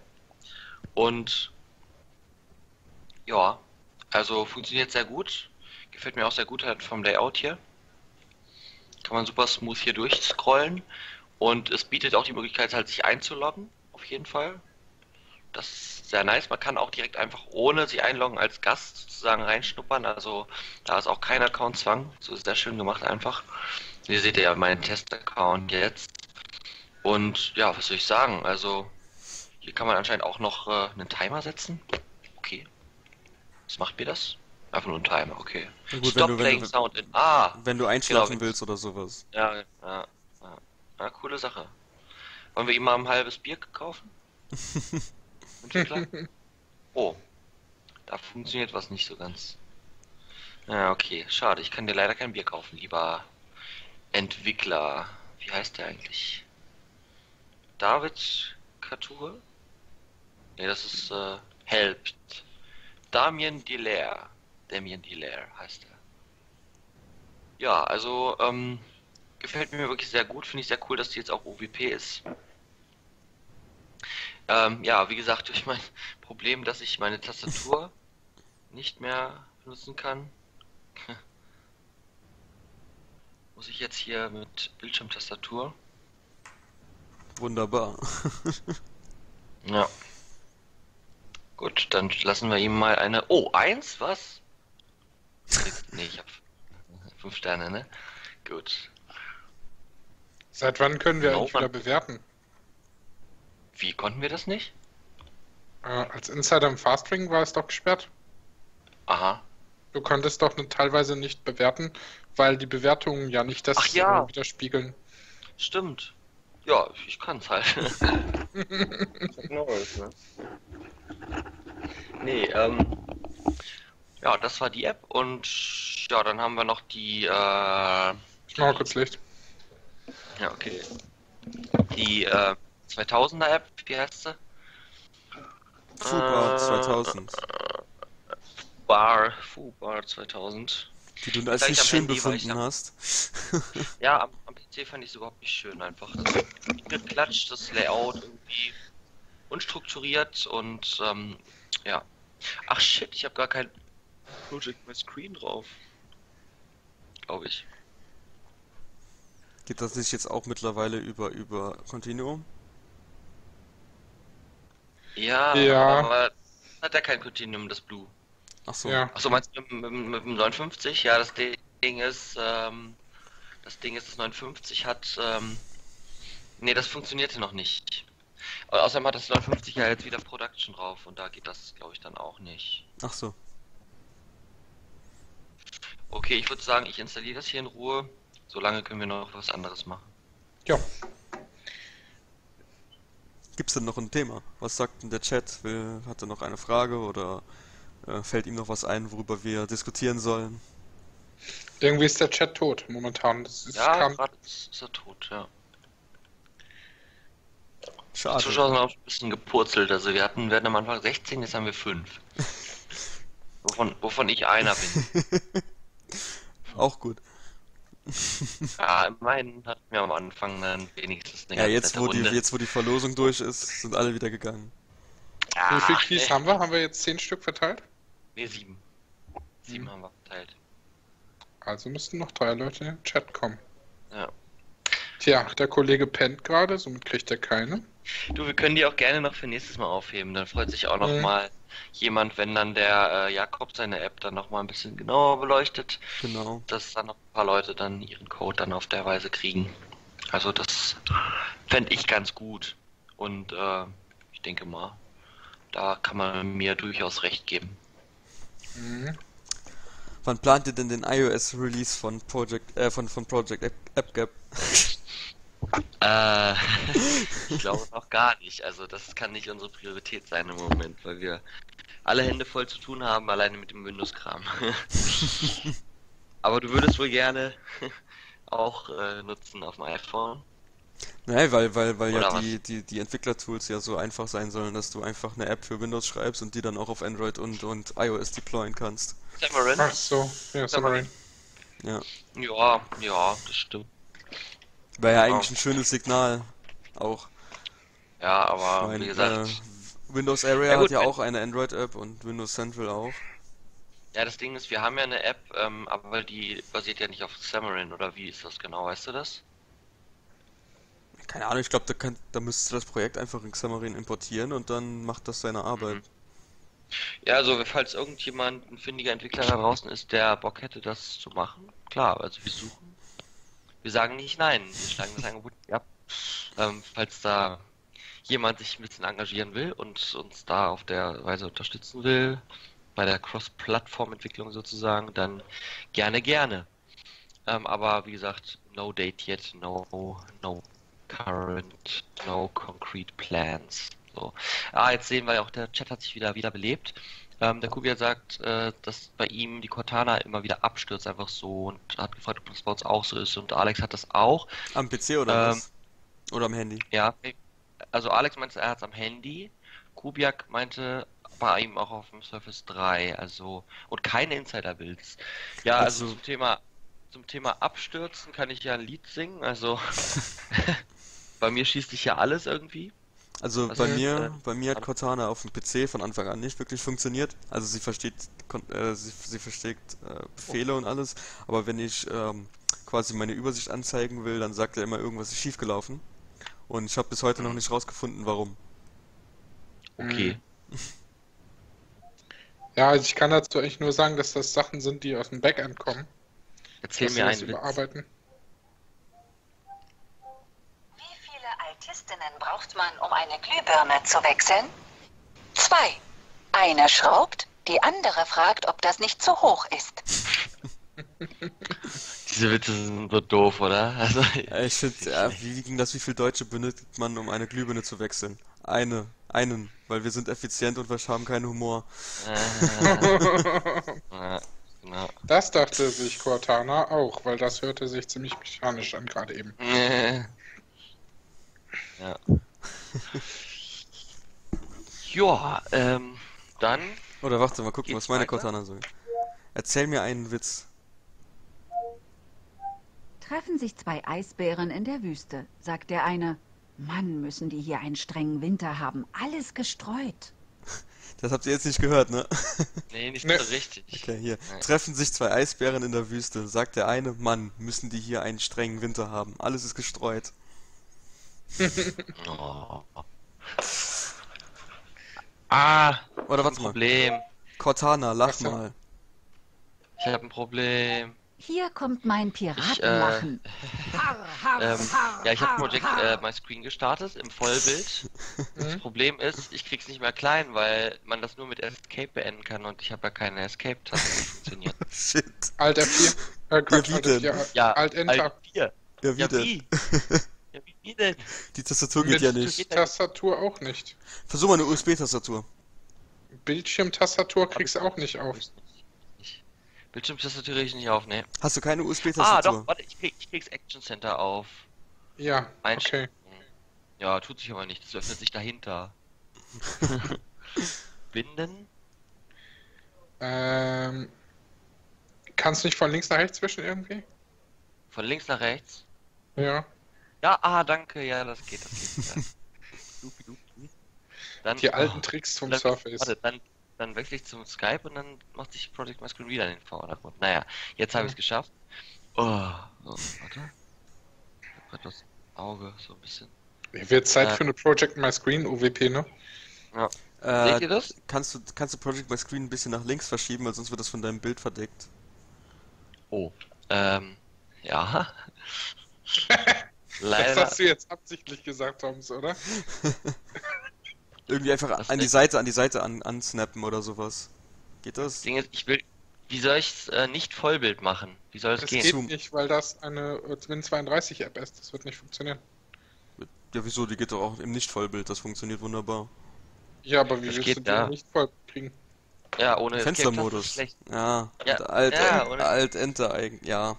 Und ja, also funktioniert sehr gut. Gefällt mir auch sehr gut halt vom Layout hier. Kann man super smooth hier durchscrollen. Und es bietet auch die Möglichkeit halt sich einzuloggen, auf jeden Fall. Das ist sehr nice. Man kann auch direkt einfach ohne sich einloggen als Gast sozusagen reinschnuppern. Also da ist auch kein Account-Zwang. So ist sehr schön gemacht einfach. Hier seht ihr ja meinen Test-Account jetzt. Und ja, was soll ich sagen? Also hier kann man anscheinend auch noch äh, einen Timer setzen. Okay. Was macht mir das? Einfach nur ein Timer, okay. Na gut, wenn Stop du, wenn playing du, sound in... Ah! wenn du Genau, einschlafen wenn- willst oder sowas. Ja, ja, ja. Ja, coole Sache. Wollen wir ihm mal ein halbes Bier kaufen? Entwickler? Oh, da funktioniert was nicht so ganz. Ja, okay, schade. Ich kann dir leider kein Bier kaufen, lieber Entwickler. Wie heißt der eigentlich? David Katur? Ne, das ist äh, Helpt. Damien Delaire. Damien Delaire heißt er. Ja, also ähm, gefällt mir wirklich sehr gut. Finde ich sehr cool, dass die jetzt auch O W P ist. Ähm, ja, wie gesagt, durch mein Problem, dass ich meine Tastatur nicht mehr benutzen kann, muss ich jetzt hier mit Bildschirmtastatur. Wunderbar. Ja. Gut, dann lassen wir ihm mal eine. Oh, eins? Was? Nee, ich hab fünf Sterne, ne? Gut. Seit wann können wir No, eigentlich wieder man- bewerten? Wie konnten wir das nicht? Äh, als Insider im Fastring war es doch gesperrt. Aha. Du konntest doch ne- teilweise nicht bewerten, weil die Bewertungen ja nicht das Ach ja. äh, widerspiegeln. Stimmt. Ja, ich kann's halt. Nee, ähm. Ja, das war die App und ja, dann haben wir noch die, äh. Ich mach mal kurz Licht. Ja, okay. Die, äh, zweitausender App, wie heißt sie? Fubar Äh, zweitausend. Bar, Fubar zweitausend. Die du als Gleich nicht am schön Handy, weil ich befunden hab- hast. Ja, am, am P C fand ich es überhaupt nicht schön einfach. Das geklatscht, das Layout irgendwie unstrukturiert und ähm, ja. Ach shit, ich habe gar kein Project My Screen drauf. Glaube ich. Geht das nicht jetzt auch mittlerweile über, über Continuum? Ja, Ja. aber hat ja kein Continuum, das Blue. Ach so. Ja. Achso, meinst du mit, mit, mit dem neunundfünfzig? Ja, das Ding ist, ähm, das Ding ist, das neunundfünfzig hat, ähm, nee, das funktionierte noch nicht. Au- Außerdem hat das neunundfünfzig ja jetzt wieder Production drauf und da geht das, glaube ich, dann auch nicht. Ach so. Okay, ich würde sagen, ich installiere das hier in Ruhe. Solange können wir noch was anderes machen. Ja, Gibt's denn noch ein Thema? Was sagt denn der Chat? Will, hat er noch eine Frage oder äh, fällt ihm noch was ein, worüber wir diskutieren sollen? irgendwie ist der Chat tot momentan. Das ist, Ja, kam, gerade ist, ist er tot, ja. Die Schade. Zuschauer sind auch ein bisschen gepurzelt. Also wir hatten, wir hatten am Anfang sechzehn, jetzt haben wir fünf. Wovon, wovon ich einer bin. Auch gut. Ja, immerhin hatten wir am Anfang dann wenigstens eine Ja, ganz jetzt nette wo die, Runde. jetzt wo die Verlosung durch ist, sind alle wieder gegangen. wie viel Ah, Keys nee. haben wir? Haben wir jetzt zehn Stück verteilt? Nee, sieben. Sieben Hm. haben wir verteilt. Also müssten noch drei Leute in den Chat kommen. Ja. Tja, der Kollege pennt gerade, somit kriegt er keine. Du, wir können die auch gerne noch für nächstes Mal aufheben. Dann freut sich auch noch Mhm. mal jemand, wenn dann der äh, Jakob seine App dann noch mal ein bisschen genauer beleuchtet, Genau. dass dann noch ein paar Leute dann ihren Code dann auf der Weise kriegen. Also das fände ich ganz gut. Und äh, ich denke mal, da kann man mir durchaus recht geben. Mhm. Wann plant ihr denn den iOS-Release von Project, äh, von, von Project App, AppGap? Äh, ich glaube noch gar nicht. Also das kann nicht unsere Priorität sein im Moment, weil wir alle Hände voll zu tun haben, alleine mit dem Windows-Kram. Aber du würdest wohl gerne auch äh, nutzen auf dem iPhone. Nein, weil, weil, weil ja Oder die, die, die Entwicklertools ja so einfach sein sollen, dass du einfach eine App für Windows schreibst und die dann auch auf Android und, und iOS deployen kannst. Xamarin? Ach so, ja, Xamarin. Ja. Ja, ja, das stimmt. Wäre ja Genau. eigentlich ein schönes Signal. Auch. Ja, Ich aber mein, wie gesagt, äh, Windows Area Ja, gut, hat ja wenn- auch eine Android-App und Windows Central auch. ja, das Ding ist, wir haben ja eine App, ähm, aber die basiert ja nicht auf Xamarin, oder wie ist das genau, weißt du das? Keine Ahnung, ich glaube, da, kann- da müsstest du das Projekt einfach in Xamarin importieren und dann macht das seine Arbeit. Mhm. Ja, also falls irgendjemand, ein findiger Entwickler da draußen ist, der Bock hätte, das zu machen, klar, also wir suchen. Wir sagen nicht nein, wir schlagen das Angebot nicht ab. Ähm, falls da jemand sich ein bisschen engagieren will und uns da auf der Weise unterstützen will, bei der Cross-Plattform-Entwicklung sozusagen, dann gerne, gerne. Ähm, aber wie gesagt, no date yet, no, no current, no concrete plans. So. Ah, jetzt sehen wir ja auch, der Chat hat sich wieder wieder belebt. Ähm, der Kubiak sagt, äh, dass bei ihm die Cortana immer wieder abstürzt, einfach so, und hat gefragt, ob das bei uns auch so ist. Und Alex hat das auch. Am P C oder Ähm, was? Oder am Handy? Ja, also Alex meinte, er hat es am Handy. Kubiak meinte bei ihm auch auf dem Surface drei, also, und keine Insider-Builds. Ja, also, Also- zum Thema, zum Thema Abstürzen kann ich ja ein Lied singen, also, bei mir schießt sich ja alles irgendwie. Also Also, bei mir, äh, bei mir hat Cortana auf dem P C von Anfang an nicht wirklich funktioniert. Also sie versteht, kon- äh, sie, sie versteht äh, Befehle und alles, aber wenn ich ähm, quasi meine Übersicht anzeigen will, dann sagt er immer, irgendwas ist schiefgelaufen. Und ich habe bis heute noch nicht rausgefunden, warum. Okay. Ja, also ich kann dazu eigentlich nur sagen, dass das Sachen sind, die aus dem Backend kommen. Erzähl dass mir sie das einen Witz. überarbeiten. Wie viele Altistinnen braucht man, um eine Glühbirne zu wechseln? Zwei. Eine schraubt, die andere fragt, ob das nicht zu hoch ist. Diese Witze sind so doof, oder? Also, Äh, ich finde, ja, wie ging das, wie viel Deutsche benötigt man, um eine Glühbirne zu wechseln? Eine, einen, weil wir sind effizient und wir haben keinen Humor. äh, ja, genau. Das dachte sich Cortana auch, weil das hörte sich ziemlich mechanisch an gerade eben. Äh. Ja. Ja, ähm, dann Oder warte, mal gucken, Geht's was meine weiter? Cortana sagt. Erzähl mir einen Witz. Treffen sich zwei Eisbären in der Wüste, sagt der eine. Mann, müssen die hier einen strengen Winter haben. Alles gestreut. Das habt ihr jetzt nicht gehört, ne? nee, nicht Nee. so richtig. Okay, hier. Nein. Treffen sich zwei Eisbären in der Wüste. Sagt der eine, Mann, müssen die hier einen strengen Winter haben. Alles ist gestreut. Oh. Ah, Oder ein warte mal. Problem. Cortana, lach Was denn? mal. Ich habe ein Problem. Hier kommt mein Ich, äh, Piratenlachen. Har, har, ähm, har, ja, ich habe har, Project har. äh, My Screen gestartet im Vollbild. Das Mhm. Problem ist, ich krieg's nicht mehr klein, weil man das nur mit Escape beenden kann und ich habe ja keine Escape-Taste, die funktioniert. Shit. Alt F vier. Äh, Quatsch, wie Alt denn? F vier. Ja, Alt Enter. Alt vier. Ja, wie Ja, denn? wie? Ja, wie, wie denn? Die Tastatur geht Mit ja nicht. Tastatur auch nicht. Versuch mal eine U S B-Tastatur. Bildschirmtastatur kriegst du auch nicht auf. Bildschirmtastatur krieg ich nicht auf, ne. Hast du keine U S Ah, B-Tastatur? doch, warte, ich, krieg, ich krieg's Action Center auf. Ja, okay. Einstellen. Ja, tut sich aber nicht, das öffnet sich dahinter. Binden? Ähm, kannst du nicht von links nach rechts zwischen irgendwie? Von links nach rechts? Ja. Ja, ah, danke, ja, das geht, das geht. Ja. Dupi-dupi. Dann, Die alten oh, Tricks vom dann, Surface. Warte, dann, dann wechsle ich zum Skype und dann macht sich Project My Screen wieder in den Vordergrund. Naja, jetzt habe ich es geschafft. Oh, so, warte. Ich hab grad das Auge so ein bisschen. Wird Zeit Äh. für eine Project My Screen U W P, ne? Ja. Äh, Seht ihr das? kannst du, kannst du Project My Screen ein bisschen nach links verschieben, weil sonst wird das von deinem Bild verdeckt. Oh. Ähm, ja. Das Leider. hast du jetzt absichtlich gesagt, Toms, oder? Irgendwie einfach Das an die ist- Seite, an die Seite an, ansnappen oder sowas. Geht das? Das Ding ist, ich will. Wie soll ich es äh, nicht Vollbild machen? Wie soll es Das gehen? geht Zoom. nicht, weil das eine äh, Win zweiunddreißig App ist. Das wird nicht funktionieren. Ja, wieso? Die geht doch auch im Nicht-Vollbild. Das funktioniert wunderbar. Ja, aber wie Das willst geht, du die ja. nicht voll kriegen? Ja, ohne Escape-Taste ist Fenstermodus. schlecht. Ja, Ja, und Alt, ja, Ent- oder- Alt Enter eigentlich. Ja.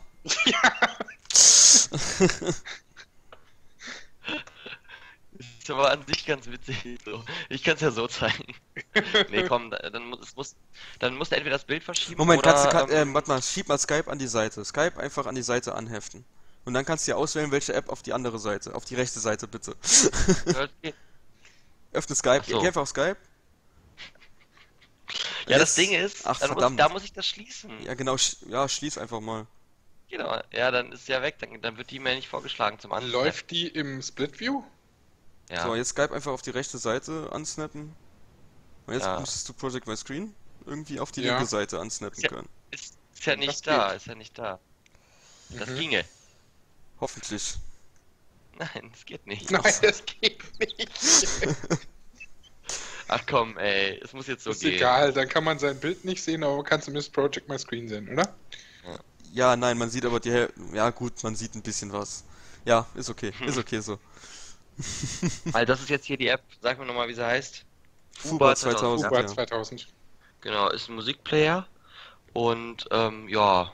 Ist aber an sich ganz witzig. So. Ich kann es ja so zeigen. Nee, komm, da- dann muss, es muss, dann musst du entweder das Bild verschieben Moment, oder. kannst du, kann, ähm, äh, warte mal, schieb mal Skype an die Seite. Skype einfach an die Seite anheften. Und dann kannst du dir auswählen, welche App auf die andere Seite. Auf die rechte Seite, bitte. ja, geht. Öffne Skype. Ach so. Geh einfach auf Skype. Ja, das Jetzt- Ding ist, Ach, dann muss, verdammt. da muss ich das schließen. Ja, genau. sch- Ja, schließ einfach mal. Genau. Ja, dann ist ja weg. Dann, dann wird die mir nicht vorgeschlagen zum Ansehen. Läuft die im Split View? Ja. So, jetzt Skype einfach auf die rechte Seite ansnappen. Und jetzt Ja. müsstest du Project My Screen irgendwie auf die Ja. linke Seite ansnappen Ja. können. Ist, ist ja Das nicht da. geht. Ist ja nicht da. Das Mhm. ginge. Hoffentlich. Nein, das geht nicht. Nein, das geht nicht. Ach komm, ey. Es muss jetzt so ist gehen. egal, dann kann man sein Bild nicht sehen, aber man kann zumindest Project My Screen sehen, oder? Ja, nein, man sieht aber die Häl Ja, gut, man sieht ein bisschen was. Ja, ist okay. Hm. Ist okay so. Also das ist jetzt hier die App. Sag mir nochmal, wie sie heißt. Fuba zweitausend. Uber ja. zweitausend. Genau, ist ein Musikplayer. Und ähm, ja,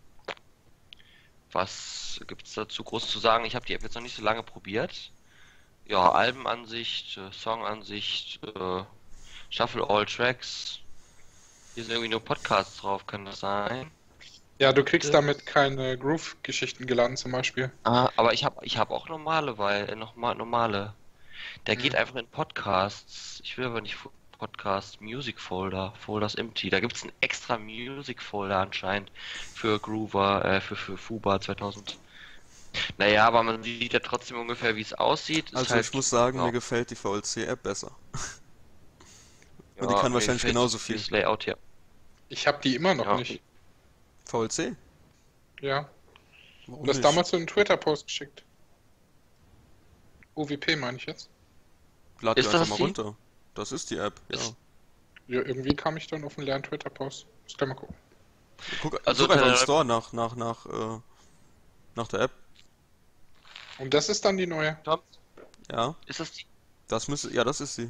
was gibt's dazu groß zu sagen? Ich habe die App jetzt noch nicht so lange probiert. Ja, Albenansicht, äh, Songansicht, äh, Shuffle All Tracks. Hier sind irgendwie nur Podcasts drauf, kann das sein? Ja, du kriegst Das- damit keine Groove-Geschichten geladen zum Beispiel. Ah, aber ich habe ich hab auch normale, weil äh, noch mal, normale. Der geht Mhm. einfach in Podcasts. Ich will aber nicht Fu- Podcast Music Folder, Folders empty. Da gibt's einen extra Music Folder anscheinend für Groover, äh, für, für Fuba zweitausend. Naja, aber man sieht ja trotzdem ungefähr, wie es aussieht. Ist Also halt, ich muss sagen, ja, mir gefällt die V L C-App besser. Und ja, die kann mir wahrscheinlich gefällt genauso viel. dieses Layout hier. Ich habe die immer noch Ja. nicht. V L C? Ja. Warum Du hast nicht? damals so einen Twitter-Post geschickt. U W P meine ich jetzt. Lad die Ist einfach das mal die? runter. Das ist die App, ja. Ist- Ja, irgendwie kam ich dann auf einen leeren Twitter-Post. Muss gleich mal gucken. Guck, Also, such einfach im äh, Store nach, nach, nach, äh, nach der App. Und das ist dann die neue. Tom, Ja, ist das die? das müsste, ja, das ist sie.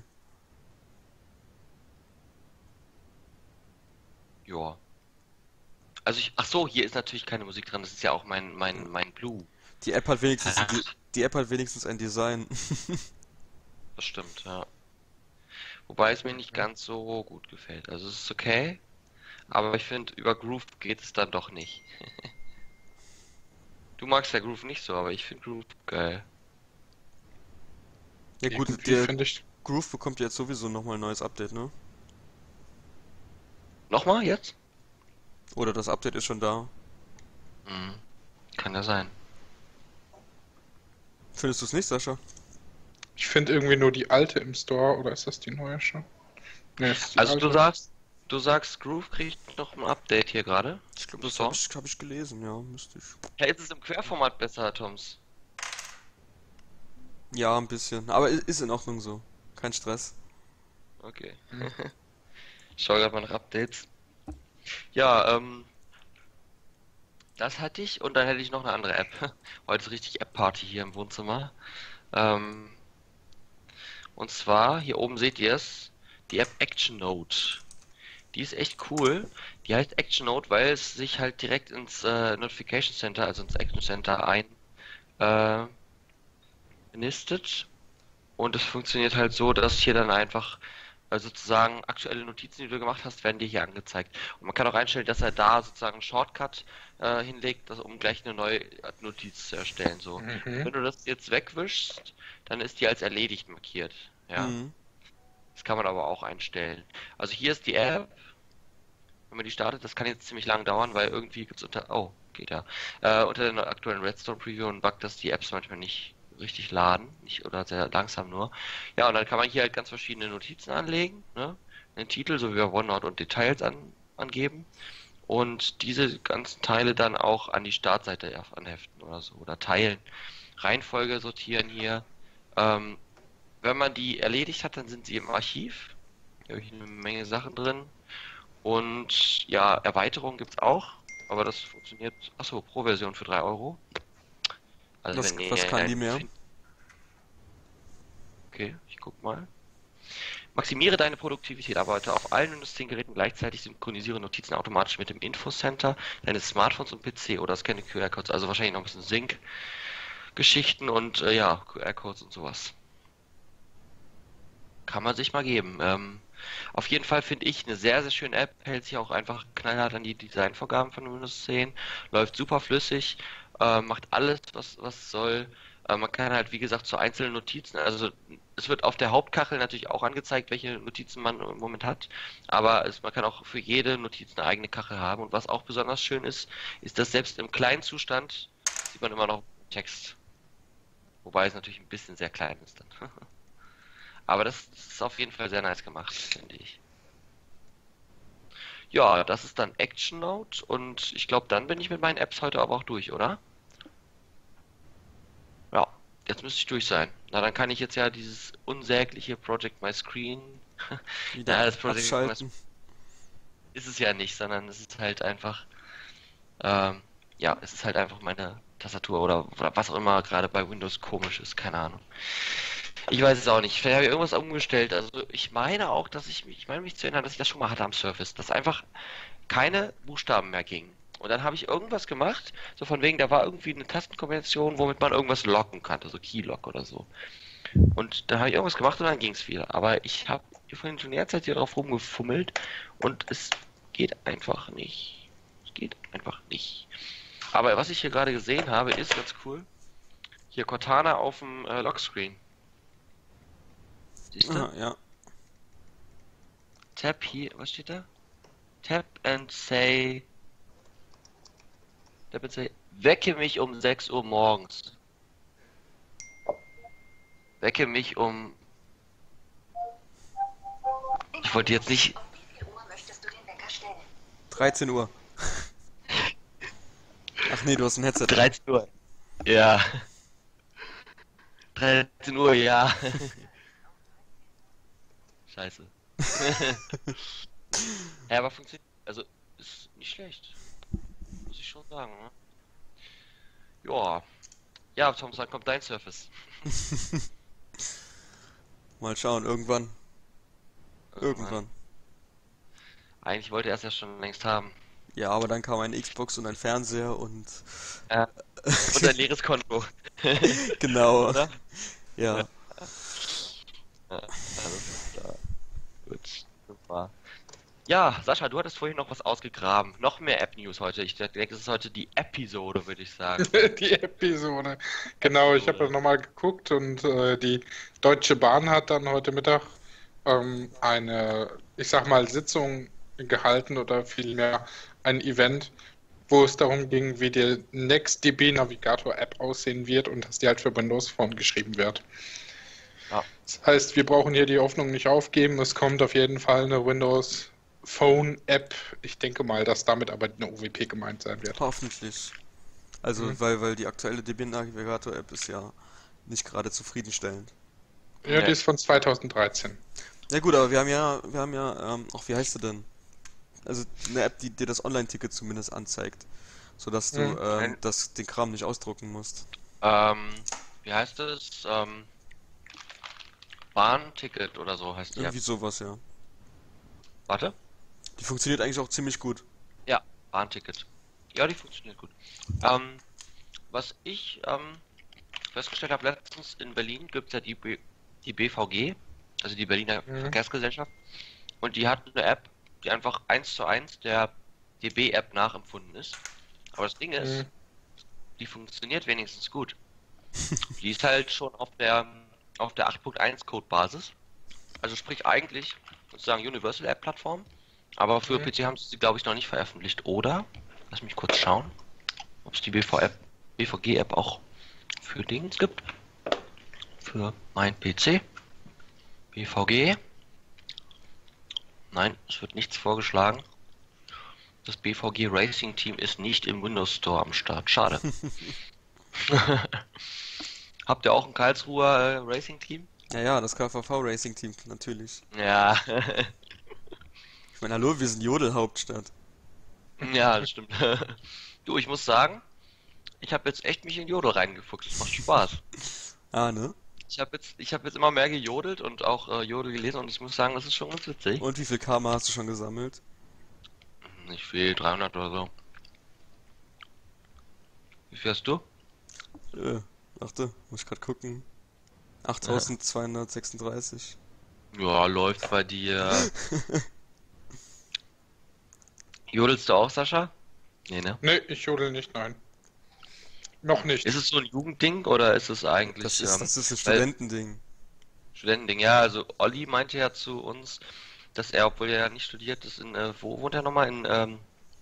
Ja. Also ich, ach so, hier ist natürlich keine Musik dran. Das ist ja auch mein, mein, mein Blue. Die App hat wenigstens, Ach. die, die App hat wenigstens ein Design. Das stimmt, ja. Wobei es mir nicht ganz so gut gefällt. Also es ist okay, aber ich finde, über Groove geht es dann doch nicht. Du magst ja Groove nicht so, aber ich finde Groove geil. Ja gut, Irgendwie der finde ich. Groove bekommt jetzt sowieso nochmal ein neues Update, ne? Nochmal jetzt? Oder das Update ist schon da. Hm, kann ja sein. Findest du es nicht, Sascha? Ich finde irgendwie nur die alte im Store, oder ist das die neue schon? Nee, ist die Also du alte. sagst, du sagst, Groove kriegt noch ein Update hier gerade? Ich Ich glaube, So, das so. habe ich, hab ich gelesen, ja, müsste ich. Ja, ist es im Querformat besser, Toms? Ja, ein bisschen. Aber i- ist in Ordnung so. Kein Stress. Okay. Hm. Ich schau gerade mal nach Updates. Ja, ähm, das hatte ich und dann hätte ich noch eine andere App. Heute ist richtig App-Party hier im Wohnzimmer. Ähm, und zwar, hier oben seht ihr es, die App Action Note. Die ist echt cool. Die heißt Action Note, weil es sich halt direkt ins äh, Notification Center, also ins Action Center ein äh, nistet. Und es funktioniert halt so, dass hier dann einfach äh, sozusagen aktuelle Notizen, die du gemacht hast, werden dir hier angezeigt. Und man kann auch einstellen, dass er da sozusagen einen Shortcut äh, hinlegt, das, um gleich eine neue Notiz zu erstellen. So. Mhm. Wenn du das jetzt wegwischst, dann ist die als erledigt markiert. Ja. Mhm. Das kann man aber auch einstellen. Also hier ist die App. Wenn man die startet, das kann jetzt ziemlich lang dauern, weil irgendwie gibt's unter, oh, geht ja, äh, unter der aktuellen Redstone Preview einen Bug, dass die Apps manchmal nicht richtig laden, nicht oder sehr langsam nur. Ja, und dann kann man hier halt ganz verschiedene Notizen anlegen, ne? Den Titel sowie OneNote und Details an, angeben und diese ganzen Teile dann auch an die Startseite anheften oder so oder teilen. Reihenfolge sortieren hier. Ähm, wenn man die erledigt hat, dann sind sie im Archiv. Da habe ich eine Menge Sachen drin. Und ja, Erweiterungen gibt's auch, aber das funktioniert, achso, Pro-Version für drei Euro. Also Was, wenn was ihr kann die einen mehr? find- Okay, ich guck mal. Maximiere deine Produktivität, arbeite auf allen Windows zehn Geräten gleichzeitig, synchronisiere Notizen automatisch mit dem Infocenter deines Smartphones und P C oder scanne Q R-Codes, also wahrscheinlich noch ein bisschen Sync-Geschichten und äh, ja, Q R-Codes und sowas. Kann man sich mal geben. Ähm, auf jeden Fall finde ich eine sehr, sehr schöne App, hält sich auch einfach knallhart an die Designvorgaben von Windows zehn, läuft super flüssig, äh, macht alles, was, was es soll. Äh, man kann halt, wie gesagt, zu einzelnen Notizen, also es wird auf der Hauptkachel natürlich auch angezeigt, welche Notizen man im Moment hat, aber es, man kann auch für jede Notiz eine eigene Kachel haben. Und was auch besonders schön ist, ist, dass selbst im kleinen Zustand sieht man immer noch Text. Wobei es natürlich ein bisschen sehr klein ist dann. Aber das, das ist auf jeden Fall sehr nice gemacht, finde ich. Ja, das ist dann Action Note und ich glaube, dann bin ich mit meinen Apps heute aber auch durch, oder? Ja, jetzt müsste ich durch sein. Na, dann kann ich jetzt ja dieses unsägliche Project My Screen. Wieder Ja, das Project My abschalten. ist es ja nicht, sondern es ist halt einfach, ähm, ja, es ist halt einfach meine Tastatur oder, oder was auch immer gerade bei Windows komisch ist, keine Ahnung. Ich weiß es auch nicht. Vielleicht habe ich irgendwas umgestellt. Also ich meine auch, dass ich mich, ich meine mich zu erinnern, dass ich das schon mal hatte am Surface, dass einfach keine Buchstaben mehr gingen. Und dann habe ich irgendwas gemacht, so von wegen, da war irgendwie eine Tastenkombination, womit man irgendwas locken konnte, so Keylock oder so. Und dann habe ich irgendwas gemacht und dann ging es wieder. Aber ich habe vorhin schon die ganze Zeit hier drauf rumgefummelt und es geht einfach nicht. Es geht einfach nicht. Aber was ich hier gerade gesehen habe, ist ganz cool. Hier Cortana auf dem äh, Lockscreen. Siehst du? Ah, ja. Tap hier, was steht da? Tap and say. Tap and say. Wecke mich um sechs Uhr morgens. Wecke mich um. Ich wollte jetzt nicht. Um wie viel Uhr möchtest du den Wecker stellen? dreizehn Uhr. Ach nee, du hast ein Headset. dreizehn Uhr. Ja. dreizehn Uhr, ja. Scheiße. Ja, aber funktioniert. Also, ist nicht schlecht. Muss ich schon sagen, ne? Ja. Ja, Tom, dann kommt dein Surface. Mal schauen, irgendwann. Irgendwann. Eigentlich wollte er es ja schon längst haben. Ja, aber dann kam eine Xbox und ein Fernseher und Ja. Und ein leeres Konto. genau. Oder? Ja. Ja, alles klar. Gut, super. Ja, Sascha, du hattest vorhin noch was ausgegraben. Noch mehr App-News heute. Ich denke, es ist heute die Episode, würde ich sagen. Die Episode. Genau, ich habe nochmal geguckt und äh, die Deutsche Bahn hat dann heute Mittag ähm, eine, ich sag mal, Sitzung gehalten oder vielmehr ein Event, wo es darum ging, wie die NextDB Navigator App aussehen wird und dass die halt für Windows Phone geschrieben wird. Ja. Das heißt, wir brauchen hier die Hoffnung nicht aufgeben. Es kommt auf jeden Fall eine Windows Phone-App. Ich denke mal, dass damit aber eine O W P gemeint sein wird. Hoffentlich. Also, Mhm. weil, weil die aktuelle Debian-Navigator-App ist ja nicht gerade zufriedenstellend. Ja, Nee. die ist von zweitausenddreizehn. Ja gut, aber wir haben ja, wir haben ja, ähm, auch wie heißt sie denn? Also eine App, die dir das Online-Ticket zumindest anzeigt, sodass du Mhm. ähm, das, den Kram nicht ausdrucken musst. Ähm, wie heißt es? Ähm, Bahnticket oder so heißt die App. Irgendwie sowas, ja. Warte. Die funktioniert eigentlich auch ziemlich gut. Ja, Bahnticket. Ja, die funktioniert gut. Ähm, was ich ähm, festgestellt habe letztens, in Berlin gibt es ja die, B die B V G, also die Berliner Mhm. Verkehrsgesellschaft, und die hat eine App, die einfach eins zu eins der D B-App nachempfunden ist. Aber das Ding ist, Mhm. die funktioniert wenigstens gut. Die ist halt schon auf der auf der acht Punkt eins Codebasis. Also sprich eigentlich sozusagen Universal App Plattform. Aber für Mhm. P C haben sie sie, glaube ich, noch nicht veröffentlicht. Oder? Lass mich kurz schauen, ob es die B V App, B V G App auch für Dings gibt. Für mein P C. B V G. Nein, es wird nichts vorgeschlagen. Das B V G Racing Team ist nicht im Windows Store am Start. Schade. Habt ihr auch ein Karlsruher äh, Racing Team? Ja, ja, das K V V Racing Team, natürlich. Ja. Ich meine, hallo, wir sind Jodelhauptstadt. Ja, das stimmt. Du, ich muss sagen, ich habe jetzt echt mich in Jodel reingefuchst. Es macht Spaß. Ah, ne? Ich habe jetzt, ich habe jetzt immer mehr gejodelt und auch äh, Jodel gelesen und ich muss sagen, das ist schon ganz witzig. Und wie viel Karma hast du schon gesammelt? Nicht viel, dreihundert oder so. Wie viel hast du? Äh, warte, muss ich gerade gucken. achttausendzweihundertsechsunddreißig. Ja, läuft bei dir. Jodelst du auch, Sascha? Nee, ne? Nee, ich jodel nicht, nein. Noch nicht. Ist es so ein Jugendding oder ist es eigentlich Das ist, ähm, das ist ein weil- Studentending. Studentending? Ja, also Olli meinte ja zu uns, dass er, obwohl er ja nicht studiert ist, in, äh, wo wohnt er nochmal? In, ähm,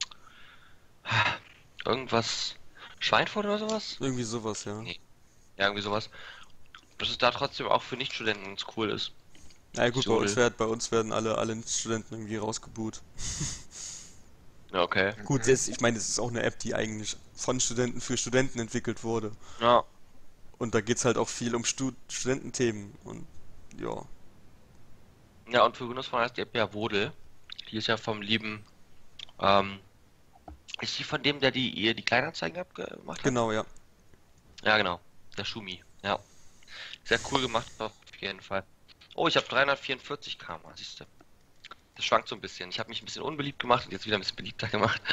irgendwas, Schweinfurt oder sowas? Irgendwie sowas, ja. Nee. Ja, irgendwie sowas. Dass es da trotzdem auch für Nichtstudenten ganz cool ist. Ja gut, bei uns, Jodel. werd, bei uns werden alle, alle Studenten irgendwie rausgebuht. Ja, okay. Gut, das, ich meine, es ist auch eine App, die eigentlich von Studenten für Studenten entwickelt wurde. Ja, Und da geht's halt auch viel um Stud Studententhemen. Und ja. ja, und für Windows Phone heißt die App ja Wodel. Die ist ja vom lieben, ähm, ist die von dem, der die, ihr die Kleinanzeigen-App gemacht hat? Genau, ja. Ja, genau. Der Schumi. Ja. Sehr cool gemacht, auf jeden Fall. Oh, ich habe dreihundertvierundvierzig Karma, siehst du. Das schwankt so ein bisschen. Ich habe mich ein bisschen unbeliebt gemacht und jetzt wieder ein bisschen beliebter gemacht.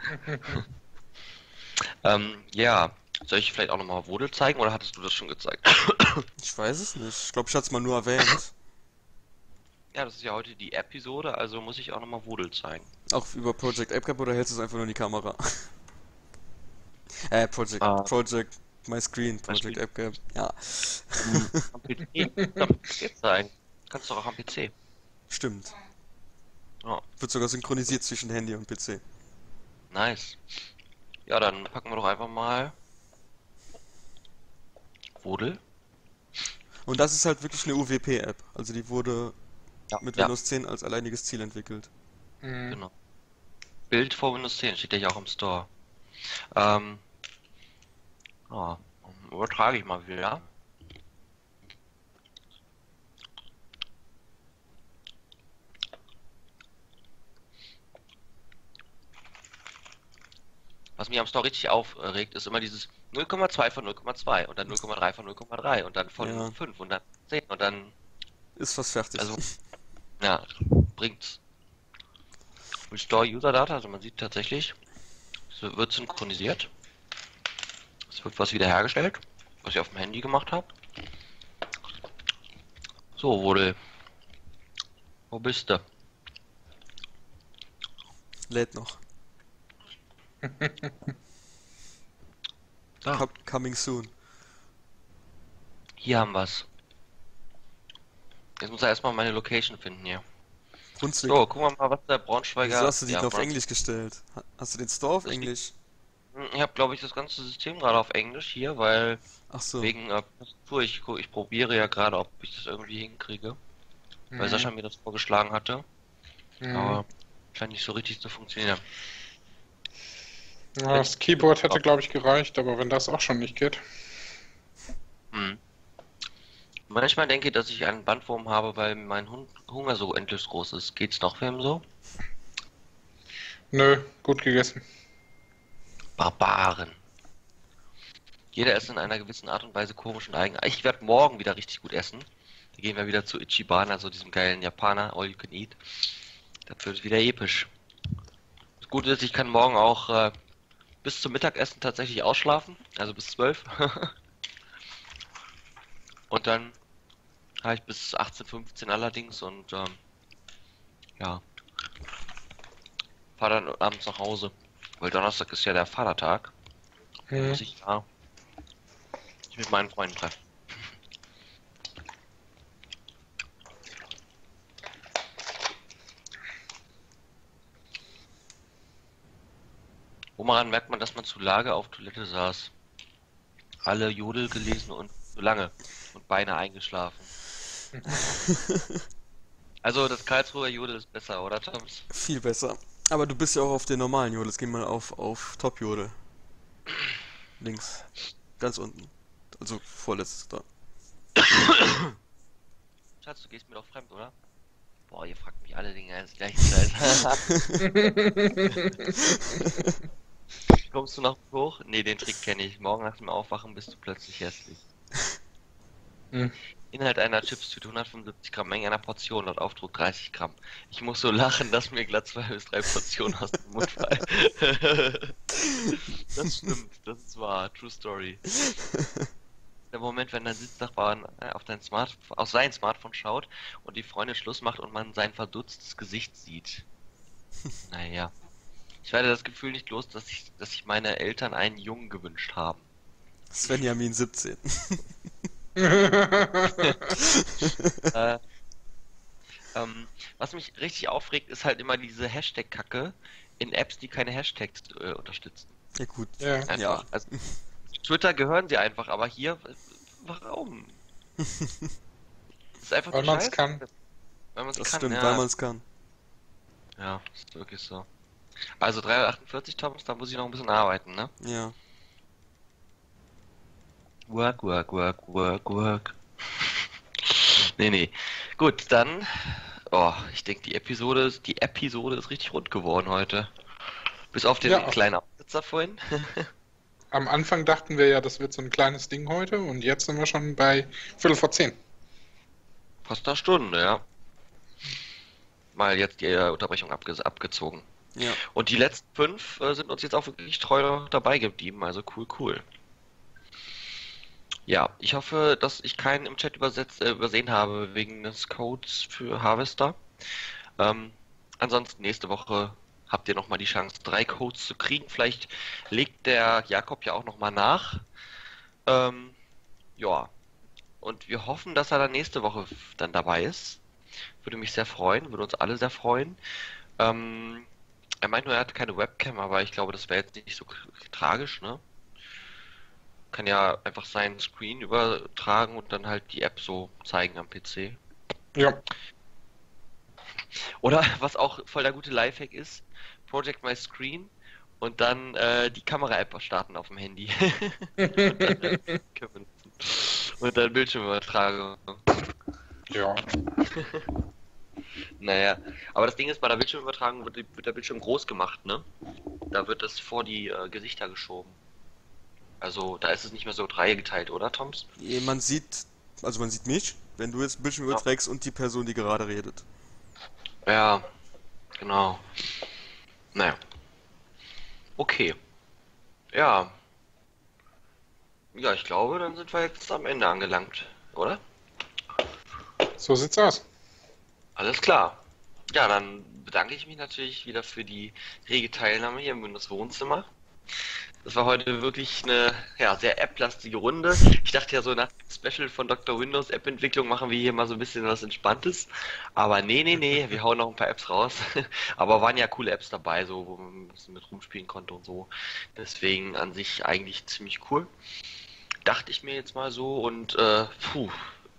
ähm, ja. Soll ich vielleicht auch nochmal Wodel zeigen oder hattest du das schon gezeigt? Ich weiß es nicht. Ich glaube, ich hatte es mal nur erwähnt. Ja, das ist ja heute die Episode, also muss ich auch nochmal Wodel zeigen. Auch über Project AppCap oder hältst du es einfach nur in die Kamera? äh, Project, Ah. Project My Screen, Project Screen. AppCap. Ja, Am P C? Am P C zeigen. Kannst du doch auch am P C. stimmt. Ja, Wird sogar synchronisiert zwischen Handy und P C. nice. Ja, dann packen wir doch einfach mal Wodel. Und das ist halt wirklich eine U W P-App. Also die wurde Ja, mit ja, Windows zehn als alleiniges Ziel entwickelt. Mhm. genau. Bild vor Windows zehn steht ja hier auch im Store. Ähm, ja, übertrage ich mal wieder. Was mich am Store richtig aufregt, ist immer dieses null Komma zwei von null Komma zwei und dann null Komma drei von null Komma drei und dann von Ja. fünf und dann zehn und dann, Ist fast fertig. also, ja, bringt's. Restore User Data, also man sieht tatsächlich, es wird synchronisiert. Es wird was wiederhergestellt, was ich auf dem Handy gemacht habe. So, Wodel. Wo bist du? Lädt noch. Da, Co- Coming soon. hier haben wir's. Jetzt muss er erstmal meine Location finden hier. Brunswick. So, gucken wir mal, was der Braunschweiger... Wieso hast du die ja, denn auf Braun- Englisch gestellt? Ha- Hast du den Store auf Das liegt- Englisch? Ich habe, glaube ich, das ganze System gerade auf Englisch hier, weil Ach so. wegen äh, Tastatur, ich, gu- ich probiere ja gerade, ob ich das irgendwie hinkriege, weil Mhm. Sascha mir das vorgeschlagen hatte. Mhm. Aber scheint nicht so richtig zu funktionieren. Ja, das Keyboard hätte, glaube ich, gereicht, aber wenn das auch schon nicht geht. Hm. Manchmal denke ich, dass ich einen Bandwurm habe, weil mein Hun Hunger so endlos groß ist. Geht's noch wem so? Nö, gut gegessen. Barbaren. Jeder isst in einer gewissen Art und Weise komisch und eigen. Ich werde morgen wieder richtig gut essen. Da gehen wir wieder zu Ichiban, also diesem geilen Japaner, All You Can Eat. Das wird wieder episch. Das Gute ist, ich kann morgen auch äh, bis zum Mittagessen tatsächlich ausschlafen, also bis zwölf. Und dann habe ich bis achtzehn, fünfzehn allerdings und ähm, ja, fahre dann abends nach Hause, weil Donnerstag ist ja der Vatertag. Da Hm. muss ich ja mich mit meinen Freunden treffen. Woran merkt man, dass man zu Lage auf Toilette saß? Alle Jodel gelesen und zu lange und Beine eingeschlafen. Also das Karlsruher Jodel ist besser, oder Toms? Viel besser. Aber du bist ja auch auf den normalen Jodel. Jetzt geh mal auf, auf Top-Jodel. Links. Ganz unten. Also vorletztes da. Schatz, du gehst mir doch fremd, oder? Boah, ihr fragt mich alle die ganze gleiche Zeit. Kommst du noch hoch? Nee, den Trick kenne ich. Morgen nach dem Aufwachen bist du plötzlich hässlich. Hm. Inhalt einer Chipstüte hundertfünfundsiebzig Gramm, Menge einer Portion, laut Aufdruck dreißig Gramm. Ich muss so lachen, dass mir glatt zwei bis drei Portionen aus dem Mund fallen. Das stimmt, das ist wahr, true story. Der Moment, wenn dein Sitznachbar auf dein Smart auf sein Smartphone schaut und die Freundin Schluss macht und man sein verdutztes Gesicht sieht. Naja. Ich werde das Gefühl nicht los, dass ich, dass sich meine Eltern einen Jungen gewünscht haben. Svenjamin siebzehn. äh, ähm, was mich richtig aufregt, ist halt immer diese Hashtag-Kacke in Apps, die keine Hashtags äh, unterstützen. Ja gut. Ja. Einfach. Ja. Also, Twitter gehören sie einfach, aber hier, äh, warum? Das ist einfach Weil nur man's Scheiße. kann. Weil man's Das kann, stimmt, ja. weil man es kann. Ja, ist wirklich so. Also dreihundertachtundvierzig, Thomas, da muss ich noch ein bisschen arbeiten, ne? Ja. Work, work, work, work, work. Nee, nee. Gut, dann. Oh, ich denke, die Episode ist, die Episode ist richtig rund geworden heute. Bis auf den Ja. kleinen Absitzer vorhin. Am Anfang dachten wir ja, das wird so ein kleines Ding heute und jetzt sind wir schon bei Viertel vor zehn. Fast eine Stunde, ja. Mal jetzt die äh, Unterbrechung abge abgezogen. Ja. Und die letzten fünf äh, sind uns jetzt auch wirklich treu dabei geblieben, also cool, cool. Ja, ich hoffe, dass ich keinen im Chat übersetzt, äh, übersehen habe wegen des Codes für Harvester. Ähm, ansonsten nächste Woche habt ihr nochmal die Chance, drei Codes zu kriegen. Vielleicht legt der Jakob ja auch nochmal nach. Ähm, ja, und wir hoffen, dass er dann nächste Woche dann dabei ist. Würde mich sehr freuen, würde uns alle sehr freuen. Ähm, er meint nur, er hat keine Webcam, aber ich glaube, das wäre jetzt nicht so tragisch, ne? Kann ja einfach seinen Screen übertragen und dann halt die App so zeigen am P C. Ja. Oder was auch voll der gute Lifehack ist, Project My Screen und dann äh, die Kamera-App starten auf dem Handy. und, dann, können wir nutzen. Und dann Bildschirmübertragung. Ja. Naja, aber das Ding ist, bei der Bildschirmübertragung wird, die- wird der Bildschirm groß gemacht, ne? Da wird das vor die äh, Gesichter geschoben. Also da ist es nicht mehr so dreigeteilt, oder Toms? Eh, Man sieht, also man sieht mich, wenn du jetzt Bildschirm überträgst und die Person, die gerade redet. Ja, genau. Naja. Okay. Ja. Ja, ich glaube, dann sind wir jetzt am Ende angelangt, oder? So sieht's aus. Alles klar. Ja, dann bedanke ich mich natürlich wieder für die rege Teilnahme hier im Windows Wohnzimmer. Das war heute wirklich eine ja, sehr App-lastige Runde. Ich dachte ja so nach dem Special von Doktor Windows App-Entwicklung machen wir hier mal so ein bisschen was Entspanntes. Aber nee, nee, nee, wir hauen noch ein paar Apps raus. Aber waren ja coole Apps dabei, so wo man ein bisschen mit rumspielen konnte und so. Deswegen an sich eigentlich ziemlich cool. Dachte ich mir jetzt mal so und äh, puh,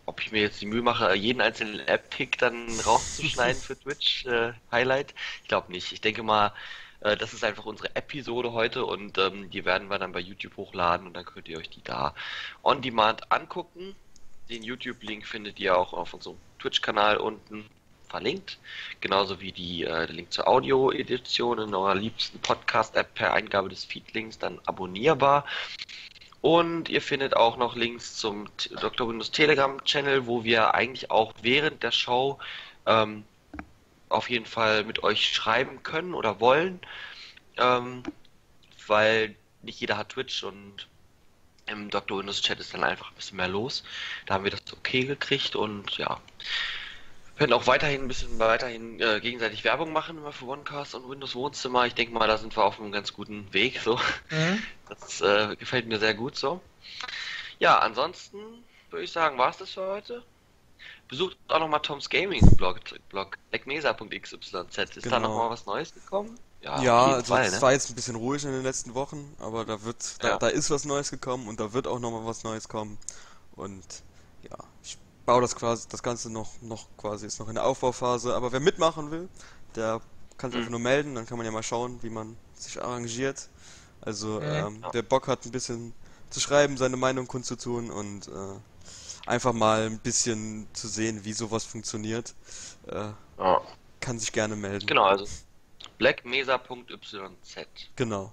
ob ich mir jetzt die Mühe mache, jeden einzelnen App-Pick dann rauszuschneiden für Twitch äh, Highlight. Ich glaube nicht. Ich denke mal, äh, das ist einfach unsere Episode heute und ähm, die werden wir dann bei YouTube hochladen und dann könnt ihr euch die da on demand angucken. Den YouTube-Link findet ihr auch auf unserem Twitch-Kanal unten verlinkt. Genauso wie die, äh, der Link zur Audio-Edition in eurer liebsten Podcast-App per Eingabe des Feed-Links dann abonnierbar. Und ihr findet auch noch Links zum Doktor Windows Telegram-Channel, wo wir eigentlich auch während der Show ähm, auf jeden Fall mit euch schreiben können oder wollen, ähm, weil nicht jeder hat Twitch und im Doktor Windows Chat ist dann einfach ein bisschen mehr los. Da haben wir das okay gekriegt und ja, wir werden auch weiterhin ein bisschen weiterhin äh, gegenseitig Werbung machen immer für OneCast und Windows Wohnzimmer. Ich denke mal, da sind wir auf einem ganz guten Weg. So, Mhm. das äh, gefällt mir sehr gut so. Ja, ansonsten würde ich sagen, war es das für heute. Besucht auch nochmal Toms Gaming Blog, Blog blackmesa punkt x y z. Ist da Genau. nochmal was Neues gekommen? Ja, Ja, auf jeden also Fall, es ne? war jetzt ein bisschen ruhig in den letzten Wochen, aber da wird, da, Ja. da ist was Neues gekommen und da wird auch nochmal was Neues kommen. Und ja, ich baue das quasi, das Ganze noch, noch quasi, ist noch in der Aufbauphase, aber wer mitmachen will, der kann sich Mhm. einfach nur melden, dann kann man ja mal schauen, wie man sich arrangiert. Also, Mhm. ähm, Ja. wer Bock hat, ein bisschen zu schreiben, seine Meinung kundzutun und äh, einfach mal ein bisschen zu sehen, wie sowas funktioniert, äh, Ja. kann sich gerne melden. Genau, also blackmesa punkt y z. Genau.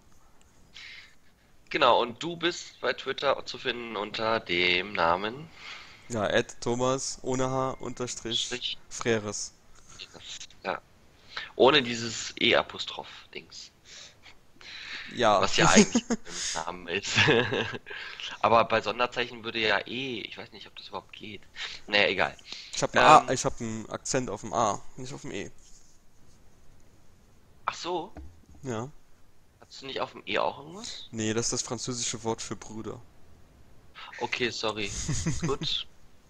Genau, und du bist bei Twitter zu finden unter dem Namen Ja, Ed Thomas ohne H unterstrich Strich. Freres. Ja. Ohne dieses E-Apostroph-Dings. Ja. Was ja eigentlich im Namen ist. Aber bei Sonderzeichen würde ja E, ich weiß nicht, ob das überhaupt geht. Naja, egal. Ich habe einen, Ähm. A- ich hab einen Akzent auf dem A, nicht auf dem E. Ach so, Ja. hast du nicht auf dem E auch irgendwas? Nee, das ist das französische Wort für Bruder. Okay, sorry. Gut.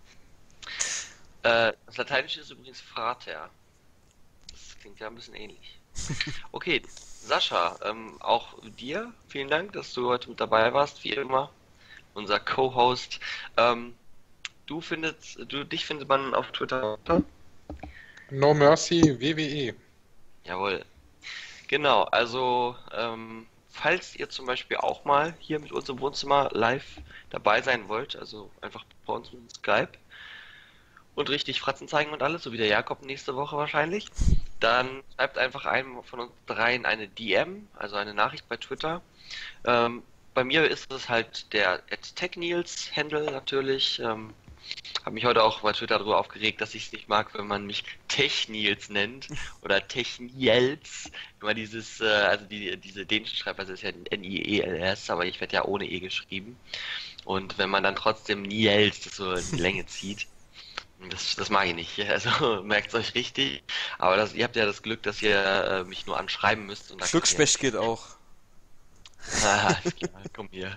Äh, das Lateinische ist übrigens Frater. Das klingt ja ein bisschen ähnlich. Okay, Sascha, ähm, auch dir vielen Dank, dass du heute mit dabei warst, wie immer. Unser Co-Host. Ähm, du findest, du, dich findet man auf Twitter, oder? No Mercy W W E. Jawohl. Genau, also ähm, falls ihr zum Beispiel auch mal hier mit uns im Wohnzimmer live dabei sein wollt, also einfach bei uns mit Skype und richtig Fratzen zeigen und alles, so wie der Jakob nächste Woche wahrscheinlich, dann schreibt einfach einem von uns dreien eine D M, also eine Nachricht bei Twitter. Ähm, bei mir ist es halt der at technils-Handle natürlich. Ähm, habe mich heute auch bei Twitter darüber aufgeregt, dass ich es nicht mag, wenn man mich Technils nennt oder Techniels. Immer dieses, äh, also die, diese dänische Schreibweise ist ja N I E L S, aber ich werde ja ohne E geschrieben. Und wenn man dann trotzdem Niels das so in die Länge zieht, das, das mag ich nicht. Also merkt es euch richtig. Aber das, ihr habt ja das Glück, dass ihr äh, mich nur anschreiben müsst. Und dann könnt ihr- Schluckspecht geht auch. Ah, alles klar, komm hier.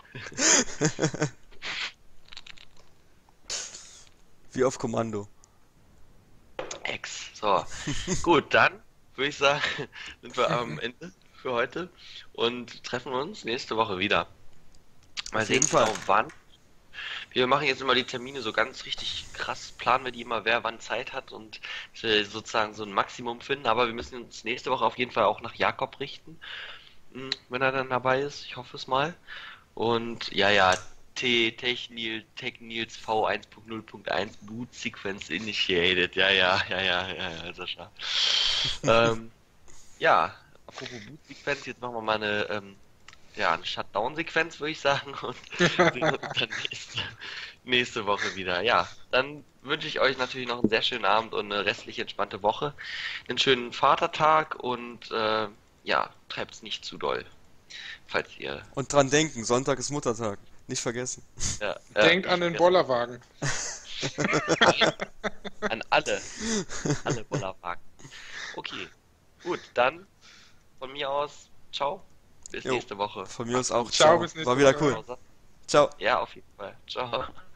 Wie auf Kommando. Ex. So. Gut, dann würde ich sagen, sind wir am Ende für heute und treffen uns nächste Woche wieder. Mal Auf sehen jeden Fall. genau wann. Wir machen jetzt immer die Termine so ganz richtig krass, planen wir die immer, wer wann Zeit hat und dass wir sozusagen so ein Maximum finden, aber wir müssen uns nächste Woche auf jeden Fall auch nach Jakob richten, hm, wenn er dann dabei ist. Ich hoffe es mal. Und ja, ja, T Technil, Technils V eins Punkt null Punkt eins Boot Sequence Initiated. Ja, ja, ja, ja, ja, ja, Sascha. ähm, ja, apropos Boot Sequence, jetzt machen wir mal eine, ähm, ja, eine Shutdown-Sequenz, würde ich sagen. Und sehen uns dann nächste, nächste Woche wieder. Ja, dann wünsche ich euch natürlich noch einen sehr schönen Abend und eine restlich entspannte Woche. Einen schönen Vatertag und äh, ja, treibt's nicht zu doll. Falls ihr. Und dran denken, Sonntag ist Muttertag. Nicht vergessen. Ja, ja, Denkt an den ja, Bollerwagen. An alle. Alle Bollerwagen. Okay, gut, dann von mir aus, ciao. Bis Jo, nächste Woche. Von mir aus auch. Ciao, bis nächste War wieder Woche. cool. Ciao. Ja, auf jeden Fall. Ciao.